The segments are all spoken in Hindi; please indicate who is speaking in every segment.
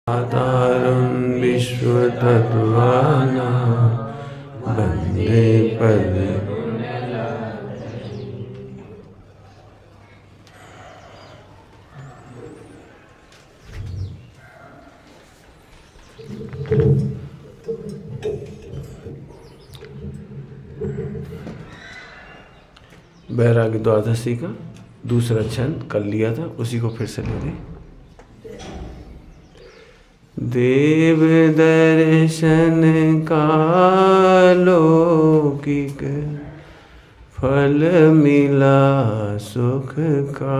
Speaker 1: तारं विश्वतत्त्वानां वन्दे पदे। बैरागी द्वादशी का दूसरा छंद कर लिया था, उसी को फिर से ले लें। देव दर्शन का लौकिक फल मिला सुख का।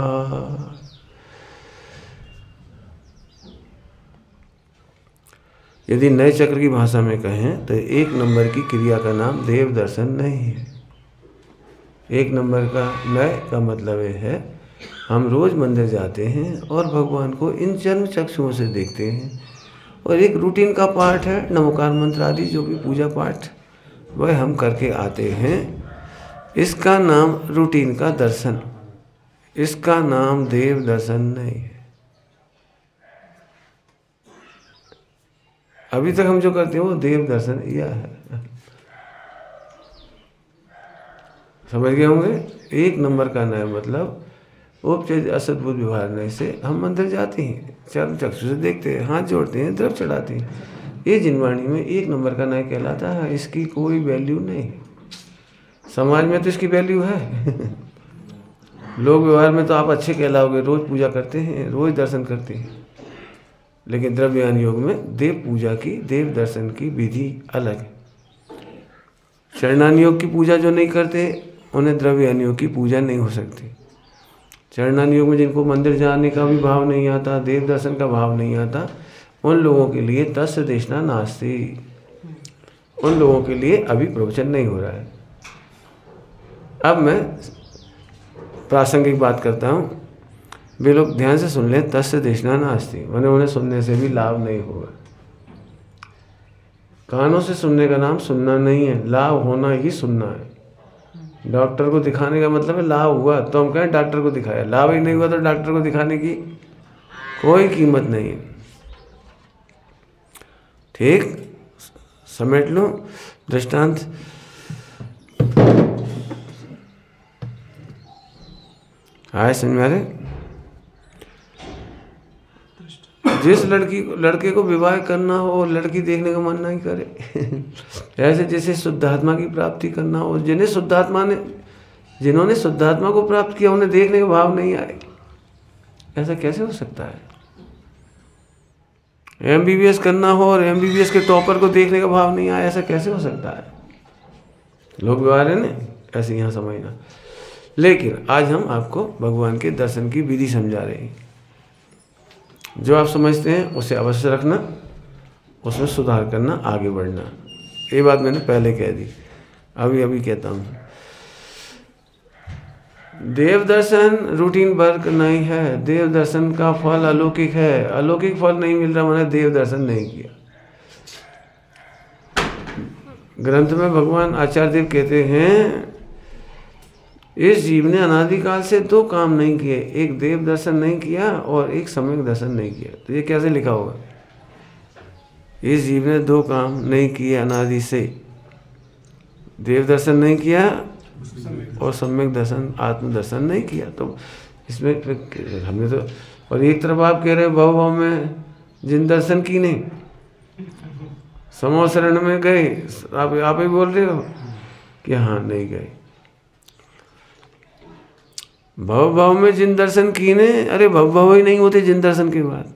Speaker 1: यदि नए चक्र की भाषा में कहें तो एक नंबर की क्रिया का नाम देव दर्शन नहीं है। एक नंबर का नए का मतलब है हम रोज़ मंदिर जाते हैं और भगवान को इन जन्म चक्षुओं से देखते हैं, और एक रूटीन का पाठ है नमोकार मंत्र आदि जो भी पूजा पाठ वह हम करके आते हैं। इसका नाम रूटीन का दर्शन, इसका नाम देव दर्शन नहीं है। अभी तक हम जो करते हैं वो देव दर्शन यह है। समझ गए होंगे। एक नंबर का नया मतलब उपचय असद्भुत व्यवहार नहीं से हम मंदिर जाते हैं, चर्म चक्षु से देखते हैं, हाथ जोड़ते हैं, द्रव चढ़ाते हैं। ये जिनवाणी में एक नंबर का नया कहलाता है। इसकी कोई वैल्यू नहीं। समाज में तो इसकी वैल्यू है। लोक व्यवहार में तो आप अच्छे कहलाओगे, रोज पूजा करते हैं, रोज दर्शन करते हैं, लेकिन द्रव्ययान योग में देव पूजा की, देव दर्शन की विधि अलग है। चरणान योग की पूजा जो नहीं करते उन्हें द्रव्ययान योग की पूजा नहीं हो सकती। चरणान योग में जिनको मंदिर जाने का भी भाव नहीं आता, देव दर्शन का भाव नहीं आता, उन लोगों के लिए तस्य देशना नास्ति, उन लोगों के लिए अभी प्रवचन नहीं हो रहा है। अब मैं प्रासंगिक बात करता हूँ, वे लोग ध्यान से सुन लें। तस्य देशना नास्ति मैंने उन्हें सुनने से भी लाभ नहीं होगा। कानों से सुनने का नाम सुनना नहीं है, लाभ होना ही सुनना है। डॉक्टर को दिखाने का मतलब है लाभ हुआ तो हम कहें डॉक्टर को दिखाया, लाभ ही नहीं हुआ तो डॉक्टर को दिखाने की कोई कीमत नहीं है। ठीक, समेट लो दृष्टांत। आए समझ में आ रहे? जिस लड़के को विवाह करना हो, लड़की देखने का मन नहीं करे। ऐसे जैसे शुद्धात्मा की प्राप्ति करना हो, जिन्होंने शुद्धात्मा को प्राप्त किया उन्हें देखने का भाव नहीं आए, ऐसा कैसे हो सकता है? MBBS करना हो और MBBS के टॉपर को देखने का भाव नहीं आया, ऐसा कैसे हो सकता है? लोग व्यवहार है ना, ऐसे यहाँ समझना। लेकिन आज हम आपको भगवान के दर्शन की विधि समझा रहे हैं। जो आप समझते हैं उसे अवश्य रखना, उसमें सुधार करना, आगे बढ़ना। ये बात मैंने पहले कह दी, अभी कहता हूँ। देव दर्शन रूटीन वर्क नहीं है। देव दर्शन का फल अलौकिक है। अलौकिक फल नहीं मिल रहा मैंने देव दर्शन नहीं किया। ग्रंथ में भगवान आचार्य देव कहते हैं इस जीव ने अनादिकाल से दो काम नहीं किए, एक देव दर्शन नहीं किया और एक सम्यक दर्शन नहीं किया। तो ये कैसे लिखा होगा? इस जीव ने दो काम नहीं किए अनादि से, देव दर्शन नहीं किया और सम्यक दर्शन आत्म दर्शन नहीं किया। तो इसमें हमने तो, और एक तरफ आप कह रहे हो भव भव में जिन दर्शन की नहीं, समो शरण में गए, आप ही बोल रहे हो कि हाँ नहीं गए। भव भाव में जिन दर्शन की ने, अरे भव भाव ही नहीं होते जिन दर्शन के बाद।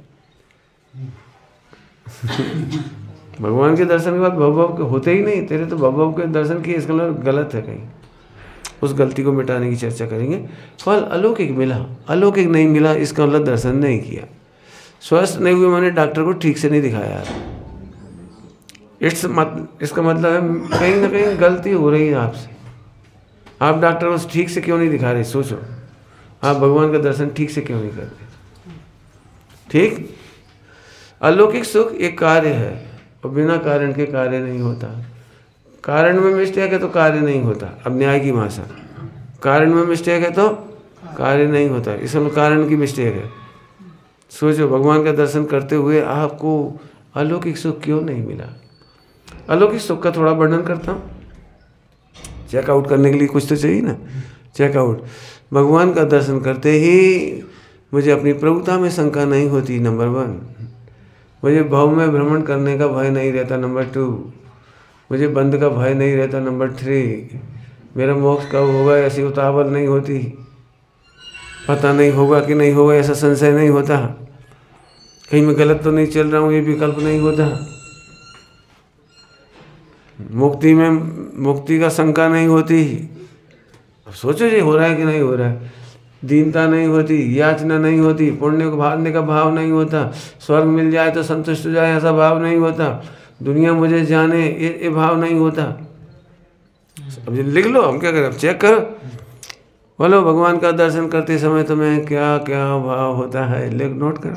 Speaker 1: भगवान के दर्शन के बाद भव भाव होते ही नहीं। तेरे तो भव भाव के दर्शन किए, इसका मतलब गलत है कहीं। उस गलती को मिटाने की चर्चा करेंगे। फल अलौकिक मिला, अलौकिक नहीं मिला इसका मतलब दर्शन नहीं किया। स्वस्थ नहीं हुए मैंने डॉक्टर को ठीक से नहीं दिखाया। इसका मतलब है कहीं ना कहीं गलती हो रही है आपसे। आप डॉक्टर को ठीक से क्यों नहीं दिखा रहे? सोचो, आप भगवान का दर्शन ठीक से क्यों नहीं करते? ठीक, अलौकिक सुख एक कार्य है और बिना कारण के कार्य नहीं होता। कारण में मिस्टेक है तो कार्य नहीं होता। अब न्याय की भाषा, कारण में मिस्टेक है तो कार्य नहीं होता, इसमें कारण की मिस्टेक है। सोचो भगवान का दर्शन करते हुए आपको अलौकिक सुख क्यों नहीं मिला। अलौकिक सुख का थोड़ा वर्णन करता हूँ। चेकआउट करने के लिए कुछ तो चाहिए ना, चेकआउट। भगवान का दर्शन करते ही मुझे अपनी प्रभुता में शंका नहीं होती, नंबर 1। मुझे भव में भ्रमण करने का भय नहीं रहता, नंबर 2। मुझे बंध का भय नहीं रहता, नंबर 3। मेरा मोक्ष कब होगा ऐसी उतावल नहीं होती, पता नहीं होगा कि नहीं होगा ऐसा संशय नहीं होता, कहीं मैं गलत तो नहीं चल रहा हूँ ये विकल्प नहीं होता। मुक्ति का शंका नहीं होती। अब सोचो ये हो रहा है कि नहीं हो रहा है। दीनता नहीं होती, याचना नहीं होती, पुण्य को भागने का भाव नहीं होता, स्वर्ग मिल जाए तो संतुष्ट हो जाए ऐसा भाव नहीं होता, दुनिया मुझे जाने ये भाव नहीं होता। अब लिख लो, हम क्या करें, चेक करो। बोलो भगवान का दर्शन करते समय तुम्हें क्या क्या भाव होता है, लिख नोट करो।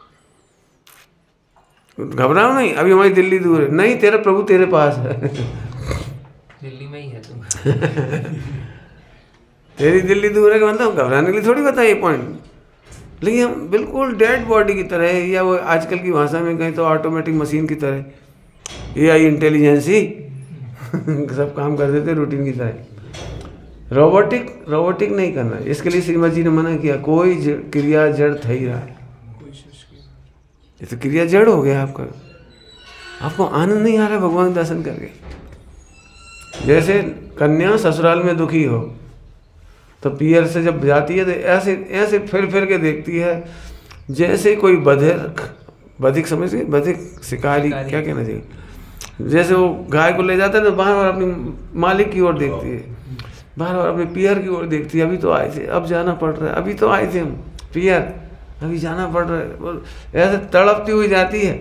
Speaker 1: घबराओ नहीं, अभी हमारी दिल्ली दूर है, नहीं तेरा प्रभु तेरे पास है।
Speaker 2: दिल्ली में ही है तुम।
Speaker 1: तेरी दिल्ली दूर है कि मतलब घबराने के लिए थोड़ी बताया ये पॉइंट। लेकिन हम बिल्कुल डेड बॉडी की तरह है, या वो आजकल की भाषा में कहीं तो ऑटोमेटिक मशीन की तरह, AI इंटेलिजेंस ही सब काम कर देते रूटीन की तरह। रोबोटिक नहीं करना। इसके लिए श्रीमद जी ने मना किया, कोई क्रिया जड़ था ही रहा है। ये तो क्रिया जड़ हो गया आपका। आपको आनंद नहीं आ रहा भगवान के दर्शन करके। जैसे कन्या ससुराल में दुखी हो तो पियर से जब जाती है तो ऐसे ऐसे फिर के देखती है जैसे कोई बधिक समझ गए, बधिक शिकारी क्या कहना चाहिए। जैसे वो गाय को ले जाता है तो बार बार अपनी मालिक की ओर देखती है, बार बार अपने पियर की ओर देखती है। अभी तो आए थे, अब जाना पड़ रहा है, अभी तो आए थे हम पियर, अभी जाना पड़ रहा है। ऐसे तड़पती हुई जाती है।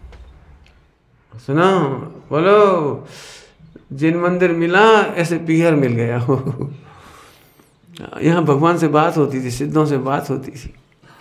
Speaker 1: सुनो, बोलो जिन मंदिर मिला ऐसे पियर मिल गया हो। यहाँ भगवान से बात होती थी, सिद्धों से बात होती थी।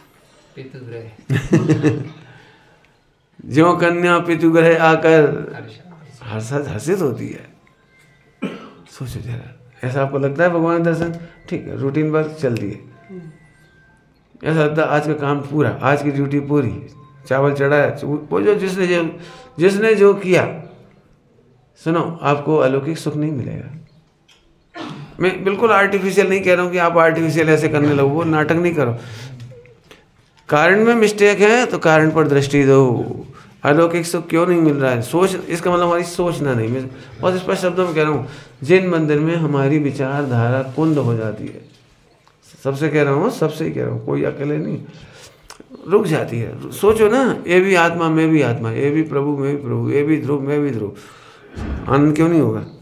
Speaker 1: जो कन्या पितुग्रह आकर हर्षित होती है। सोचो जरा, ऐसा आपको लगता है भगवान दर्शन ठीक है, रूटीन वर्क चल दिए, ऐसा लगता है आज का काम पूरा, आज की ड्यूटी पूरी, चावल चढ़ाया, वो जो जिसने जो किया। सुनो, आपको अलौकिक सुख नहीं मिलेगा। मैं बिल्कुल आर्टिफिशियल नहीं कह रहा हूँ कि आप आर्टिफिशियल ऐसे करने लगो, वो नाटक नहीं करो। कारण में मिस्टेक है तो कारण पर दृष्टि दो। अलौकिक सुख क्यों नहीं मिल रहा है, सोच, इसका मतलब हमारी सोचना नहीं। मैं बहुत स्पष्ट शब्दों में कह रहा हूँ, जिन मंदिर में हमारी विचारधारा कुंद हो जाती है, सबसे कह रहा हूँ, सबसे ही कह रहा हूँ, कोई अकेले नहीं, रुक जाती है। सोचो ना, ये भी आत्मा मैं भी आत्मा, ये भी प्रभु मैं भी प्रभु, ये भी ध्रुव मैं भी ध्रुव, आनंद क्यों नहीं होगा।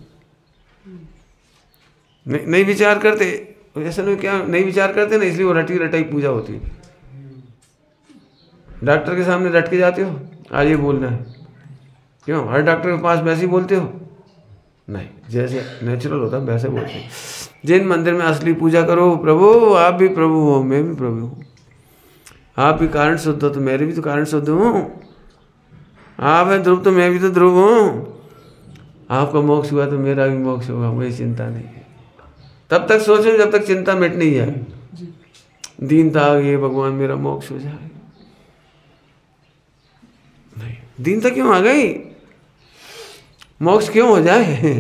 Speaker 1: नहीं विचार करते, ऐसा नहीं, क्या नहीं विचार करते ना, इसलिए वो रटी रटाई पूजा होती है। डॉक्टर के सामने रट के जाते हो, आज ये बोलना है, क्यों हर डॉक्टर के पास वैसे ही बोलते हो? नहीं, जैसे नेचुरल होता है वैसे बोलते हैं। जिन मंदिर में असली पूजा करो, प्रभु आप भी प्रभु हो, मैं भी प्रभु हूँ, आप भी कारण शुद्ध हो तो मेरे भी तो कारण शुद्ध हूँ, आप है ध्रुव तो मैं भी तो ध्रुव हूँ, आपका मोक्ष हुआ तो मेरा भी मोक्ष होगा, मुझे चिंता नहीं है। तब तक सोचो जब तक चिंता मिट नहीं जाए। दीनता आ गई, भगवान मेरा मोक्ष हो जाए, नहीं, दीनता क्यों आ गई, मोक्ष क्यों हो जाए।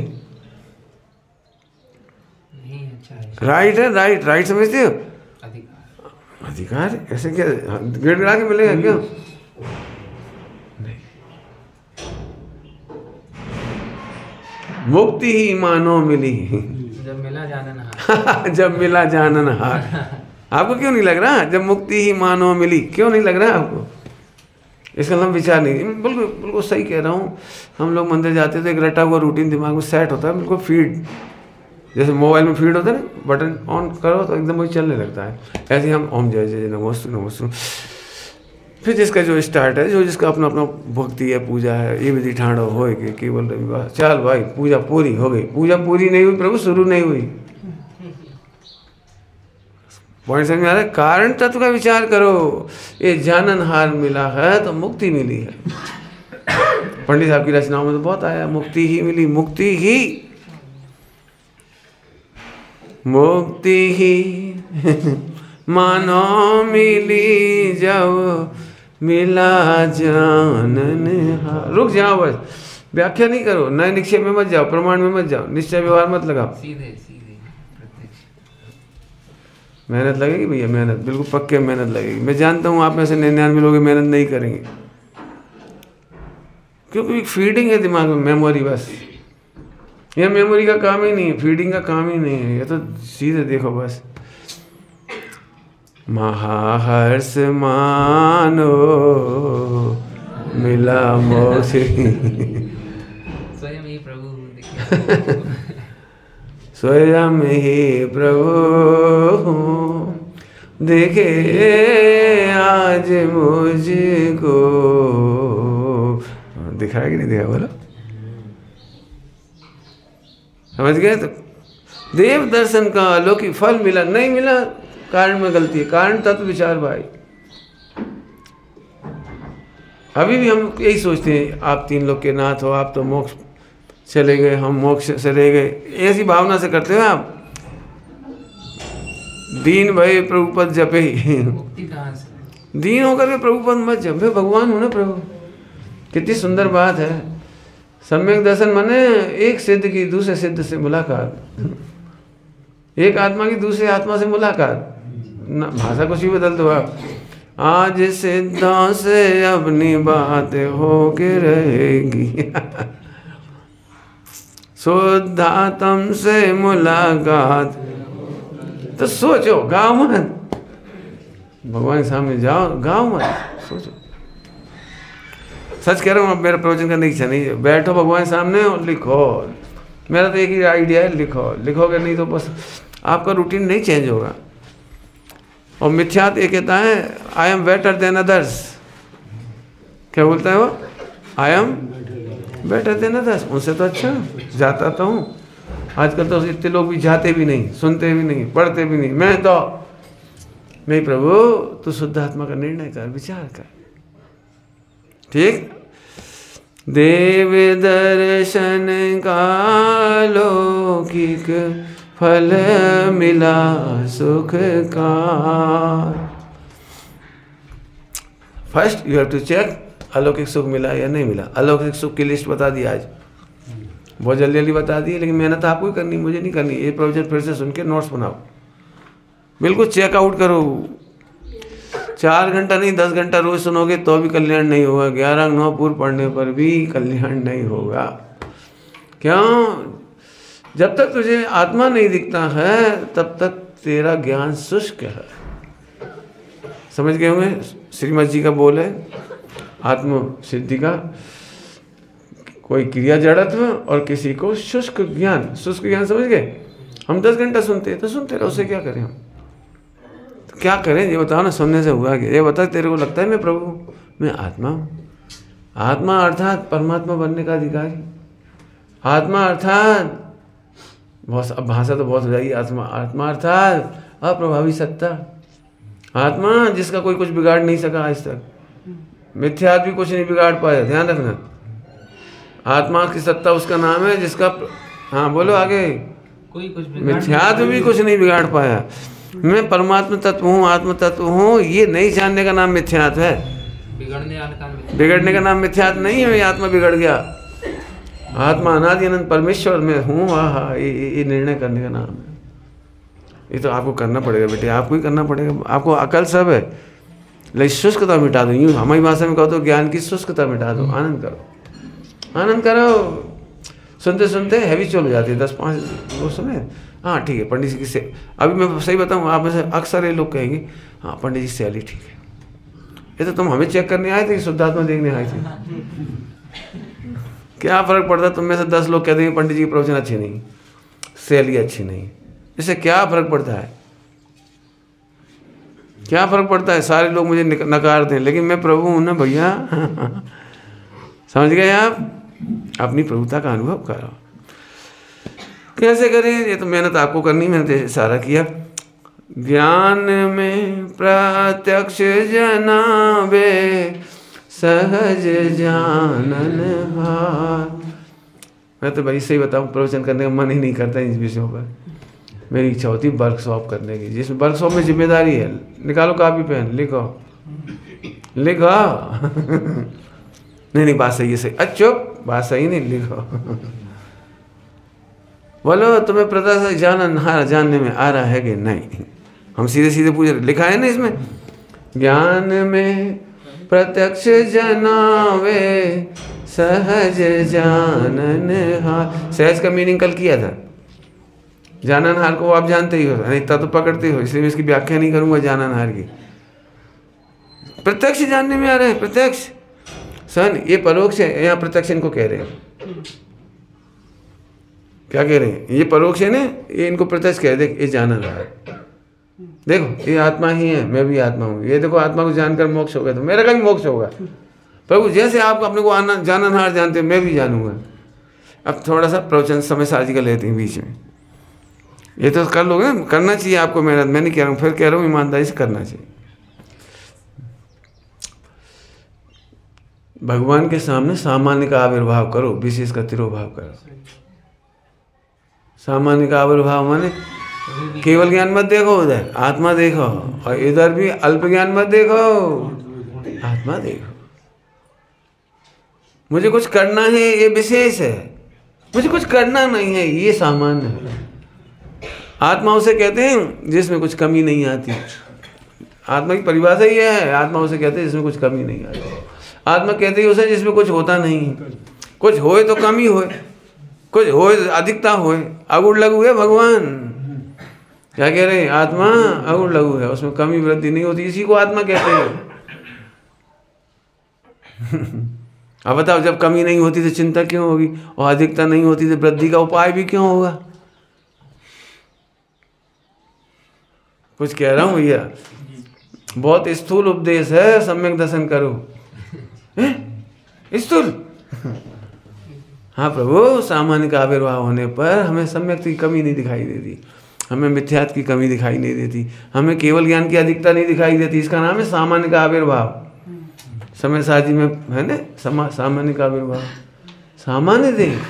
Speaker 1: राइट है, राइट समझते हो? अधिकार ऐसे क्या गिड़गिड़ा के मिलेगा क्यों? नहीं, मुक्ति ही मानो मिली
Speaker 2: जब मिला जाननहार।
Speaker 1: जब मिला जाननहार। आपको क्यों नहीं लग रहा जब मुक्ति ही मानो मिली, क्यों नहीं लग रहा आपको? इसका नाम विचार नहीं। बिल्कुल बिल्कुल सही कह रहा हूँ। हम लोग मंदिर जाते तो एक रटा हुआ रूटीन दिमाग में सेट होता है, बिल्कुल फीड, जैसे मोबाइल में फीड होता है ना, बटन ऑन करो तो एकदम वही चलने लगता है। ऐसे ही हम ओम जय जय नमोस्तु नमोस्तु, फिर जिसका जो स्टार्ट है, जो जिसका अपना अपना भक्ति है, पूजा है, ये विधि ठाणो हो गई केवल रविवार, चल भाई पूजा पूरी हो गई। पूजा पूरी नहीं हुई प्रभु, शुरू नहीं हुई। पॉइंट समझ में आ रहा है? कारण तत्व का विचार करो। ये जाननहार मिला है तो मुक्ति मिली है। पंडित साहब की रचनाओं में तो बहुत आया, मुक्ति ही मिली, मुक्ति ही मानो मिली जब मिला जानन हार। रुक जाओ बस, व्याख्या नहीं करो, नए निक्षेप में मत जाओ, प्रमाण में मत जाओ, निश्चय व्यवहार मत लगाओ।
Speaker 2: सीधे सीधे प्रत्यक्ष।
Speaker 1: मेहनत लगेगी भैया, मेहनत बिल्कुल पक्के मेहनत लगेगी। मैं जानता हूँ आप में से 99 लोग मेहनत नहीं करेंगे, क्योंकि फीडिंग है दिमाग में, मेमोरी। बस ये मेमोरी का काम ही नहीं है, फीडिंग का काम ही नहीं है, ये तो सीधे देखो बस। महाहर्ष मानो मिला मोक्ष।
Speaker 2: स्वयं ही प्रभु देखिए।
Speaker 1: स्वयं ही प्रभु देखे आज मुझको। दिखाया कि नहीं दिखाया बोलो? समझ गए? तो देव दर्शन का अलौकिक फल मिला, नहीं मिला कारण में गलती है। कारण तत्व विचार भाई। अभी भी हम यही सोचते हैं आप 3 लोग के नाथ हो, आप तो मोक्ष चले गए, हम मोक्ष से रह गए, ऐसी भावना से करते हो आप। दीन भय प्रभुपद जपे ही।
Speaker 2: मुक्ति कहाँ से?
Speaker 1: दीन होकर के प्रभुपद मत जप, मैं भगवान हूँ ना प्रभु। कितनी सुंदर बात है। सम्यक दर्शन माने एक सिद्ध की दूसरे सिद्ध से मुलाकात, एक आत्मा की दूसरे आत्मा से मुलाकात। भाषा कुछ भी बदल दो आप। आज सिद्धों से अपनी बात हो के रहेगी। शुद्धात्म से मुलाकात। तो सोचो, गाओ मत, भगवान के सामने जाओ, गाओ मत, सोचो। सच कह रहा हूँ, अब मेरा प्रवचन करने की इच्छा नहीं है। बैठो भगवान के सामने और लिखो। मेरा तो एक ही आइडिया है, लिखो। लिखोगे नहीं तो बस आपका रूटीन नहीं चेंज होगा। और मिथ्यात ये कहता है I am better than others. क्या बोलता है वो? I am better than others, उनसे तो अच्छा जाता तो हूँ। आजकल तो इतने लोग भी जाते भी नहीं, सुनते भी नहीं, पढ़ते भी नहीं। मैं तो नहीं प्रभु, तू शुद्ध आत्मा का निर्णय कर, विचार कर। ठीक। देव दर्शन का लौकिक फल मिला सुख का। First you have to check अलौकिक सुख मिला या नहीं मिला। अलौकिक सुख की लिस्ट बता दी आज, बहुत जल्दी जल्दी बता दी, लेकिन मेहनत आपको ही करनी, मुझे नहीं करनी। ये प्रोजेक्ट फिर से सुन के नोट्स बनाओ, बिल्कुल चेकआउट करो। 4 घंटा नहीं 10 घंटा रोज सुनोगे तो भी कल्याण नहीं होगा। 11 अंग 9 पूर्व पढ़ने पर भी कल्याण नहीं होगा। क्यों? जब तक तुझे आत्मा नहीं दिखता है तब तक तेरा ज्ञान शुष्क है। समझ गए होंगे? श्रीमद जी का बोल है आत्म सिद्धि का, कोई क्रिया जड़त्व और किसी को शुष्क ज्ञान। शुष्क ज्ञान समझ गए? हम 10 घंटा सुनते हैं तो सुनते रहो, उससे क्या करें हम? तो क्या करें ये बताओ ना, सुनने से हुआ क्या? ये बता, तेरे को लगता है मैं प्रभु हूँ? मैं आत्मा हूँ। आत्मा अर्थात परमात्मा बनने का अधिकारी। आत्मा अर्थात बहुत, अब भाषा तो बहुत हो जाएगी। आत्मा अर्थात अप्रभावी सत्ता। आत्मा जिसका कोई कुछ बिगाड़ नहीं सका आज तक। मिथ्यात भी कुछ नहीं बिगाड़ पाया, ध्यान रखना। आत्मा की सत्ता उसका नाम है जिसका, हाँ बोलो आगे।
Speaker 2: कोई कुछ
Speaker 1: मिथ्यात भी कुछ नहीं बिगाड़ पाया। मैं परमात्मा तत्व हूँ, आत्म तत्व हूँ, ये नहीं जानने का नाम मिथ्यात है। बिगड़ने का नाम मिथ्यात नहीं है। ये आत्मा बिगड़ गया। आत्मा अनादि अनंत परमेश्वर में हूँ, हाँ, ये निर्णय करने का नाम है। ये तो आपको करना पड़ेगा बेटे, आपको ही करना पड़ेगा। आपको अकल सब है, लेकिन शुष्कता मिटा दो। यूँ हमारी भाषा में कहो तो ज्ञान की शुष्कता मिटा दो। आनंद करो, आनंद करो। सुनते सुनते हैवी चल हो जाती है। 10-5 वो सुने, हाँ ठीक है पंडित जी की से। अभी मैं सही बताऊँ, आप में से अक्सर ये लोग कहेंगे हाँ पंडित जी सैली ठीक है। ये तो तुम हमें चेक करने आए थे कि शुद्धात्मा देखने आए थे? क्या फ़र्क पड़ता? तुम में से 10 लोग कहते हैं पंडित जी की प्रवचन अच्छी नहीं, सैली अच्छी नहीं। इससे क्या फ़र्क पड़ता है? क्या फ़र्क पड़ता है? सारे लोग मुझे नकार दें, लेकिन मैं प्रभु हूँ ना भैया। समझ गए आप? अपनी प्रभुता का अनुभव करो। कैसे करें? ये तो मेहनत आपको करनी, मैंने सारा किया। ज्ञान में प्रत्यक्ष जनाबे सहज जानन हार। मैं तो भाई सही बताऊँ, प्रवचन करने का मन ही नहीं करता इन विषयों पर। मेरी इच्छा होती वर्कशॉप करने की, जिसमें वर्कशॉप में जिम्मेदारी है। निकालो कॉपी पेन, लिखो लिखो। नहीं बात सही है, सही। अच्छा बात सही नहीं, लिखो। बोलो तुम्हें प्रत्यक्ष जानने में आ रहा है कि नहीं? हम सीधे सीधे पूछ रहे, लिखा है ना इसमें, ज्ञान में प्रत्यक्ष जनावे सहज जानन हार। सहज का मीनिंग कल किया था। जाननहार को आप जानते ही हो, नहीं इतना तो पकड़ते हो, इसलिए मैं इसकी व्याख्या नहीं करूंगा जाननहार की। प्रत्यक्ष जानने में आ रहा है, प्रत्यक्ष सन, ये परोक्ष है, यहाँ प्रत्यक्ष इनको कह रहे हैं। क्या कह रहे हैं? ये परोक्ष है ना, ये इनको प्रत्यक्ष कह रहे। ये जाननहार, देखो ये आत्मा ही है, मैं भी आत्मा हूँ। ये देखो आत्मा को जानकर मोक्ष होगा तो मेरा का भी मोक्ष होगा। प्रभु जैसे आप अपने को जाननहार जानते हैं, मैं भी जानूंगा। अब थोड़ा सा प्रवचन समय साजी कर लेते हैं बीच में। ये तो कर लोगे ना, करना चाहिए आपको मेहनत, मैं नहीं कह रहा हूँ, फिर कह रहा हूँ ईमानदारी से करना चाहिए। भगवान के सामने सामान्य का आविर्भाव करो, विशेष का तिरोभाव करो। सामान्य का आविर्भाव माने केवल ज्ञान मत देखो, उधर आत्मा देखो, और इधर भी अल्प ज्ञान मत देखो, आत्मा देखो। मुझे कुछ करना है, ये विशेष है। मुझे कुछ करना नहीं है, ये सामान्य है। आत्मा उसे कहते हैं जिसमें कुछ कमी नहीं आती। आत्मा की परिभाषा ये है, आत्मा उसे कहते हैं जिसमें कुछ कमी नहीं आती। आत्मा कहते हैं उसे जिसमें कुछ होता नहीं। कुछ होए तो कमी होए, कुछ होए तो अधिकता होए। अगुण लघु है भगवान। क्या कह रहे हैं? आत्मा अगुण लघु है, उसमें कमी वृद्धि नहीं होती, इसी को आत्मा कहते हैं। अब बताओ, जब कमी नहीं होती तो चिंता क्यों होगी, और अधिकता नहीं होती तो वृद्धि का उपाय भी क्यों होगा? कुछ कह रहा हूं भैया, बहुत स्थूल उपदेश है, सम्यक दर्शन करो। स्थूल? हाँ प्रभु, सामान्य का आविर्भाव होने पर हमें सम्यक की कमी नहीं दिखाई देती, हमें मिथ्यात्व की कमी दिखाई नहीं देती, हमें केवल ज्ञान की अधिकता नहीं दिखाई देती। इसका नाम है सामान्य का आविर्भाव। समय साजी में है ना, सामान्य का आविर्भाव। सामान्य देह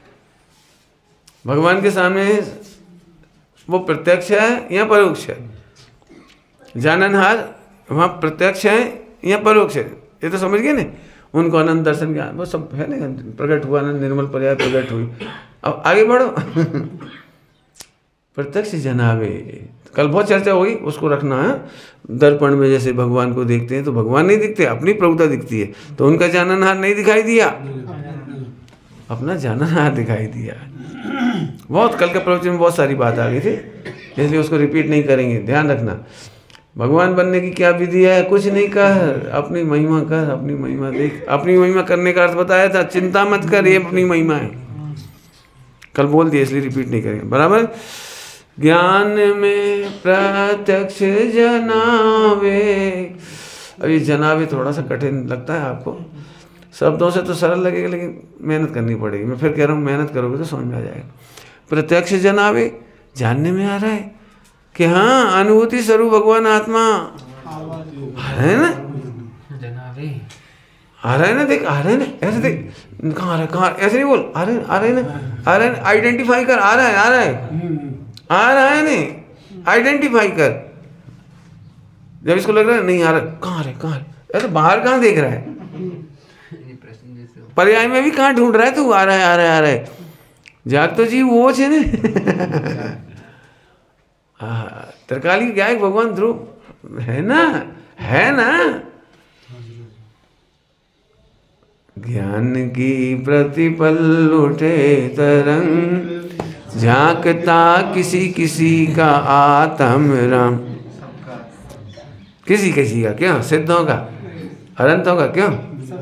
Speaker 1: भगवान के सामने वो प्रत्यक्ष है या परोक्ष है? जाननहार वहाँ प्रत्यक्ष है या परोक्ष है? ये तो समझ गए ना। उनको अनंत दर्शन ज्ञान वो सब है ना, प्रकट हुआ ना, निर्मल पर्याय प्रकट हुई। अब आगे बढ़ो। प्रत्यक्ष जनावे, कल बहुत चर्चा होगी, उसको रखना है। दर्पण में जैसे भगवान को देखते हैं तो भगवान नहीं दिखते, अपनी प्रभुता दिखती है, तो उनका जाननहार नहीं दिखाई दिया, अपना जाननहार दिखाई दिया। बहुत कल के प्रवचन में बहुत सारी बात आ गई थी, इसलिए उसको रिपीट नहीं करेंगे। ध्यान रखना, भगवान बनने की क्या विधि है? कुछ नहीं कर, अपनी महिमा कर, अपनी महिमा देख। अपनी महिमा करने का अर्थ बताया था, चिंता मत कर, ये अपनी महिमा है। कल बोल दिया, इसलिए रिपीट नहीं करेंगे। बराबर। ज्ञान में प्रत्यक्ष जनावे। अब ये जनावे थोड़ा सा कठिन लगता है आपको, शब्दों से तो सरल लगेगा, लेकिन मेहनत करनी पड़ेगी। मैं फिर कह रहा हूँ, मेहनत करोगे तो समझ में आ जाएगा। प्रत्यक्ष जनावे, जानने में आ रहा है कि हाँ, अनुभूति स्वरूप भगवान आत्मा है ना,
Speaker 2: जनावे
Speaker 1: आ रहा है ना, देख आ रहा है ना, ऐसे देख, कहाँ आ रहा है, कहाँ, ऐसे नहीं बोल, आ रहा है, आ रहा है ना, आ रहा है, आइडेंटिफाई कर, आ रहा है, आ रहा है, आ रहा है नहीं, आइडेंटिफाई कर। जब इसको लग रहा है नहीं आ रहा, कहाँ आ रहा है, कहाँ आ रहा है, अरे बाहर कहाँ देख रहा है, पर्याय में भी कहाँ ढूंढ रहा है तू? आ रहा है, आ रहा है, आ रहा है। जाग तो जी वो है ना। त्रिकाली गायक भगवान ध्रुव है ना, है ना। ज्ञान की प्रतिपल उठे तरंग, झांकता किसी किसी का आत्म राम। किसी किसी का क्यों? सिद्धों का, अनंतों का क्यों?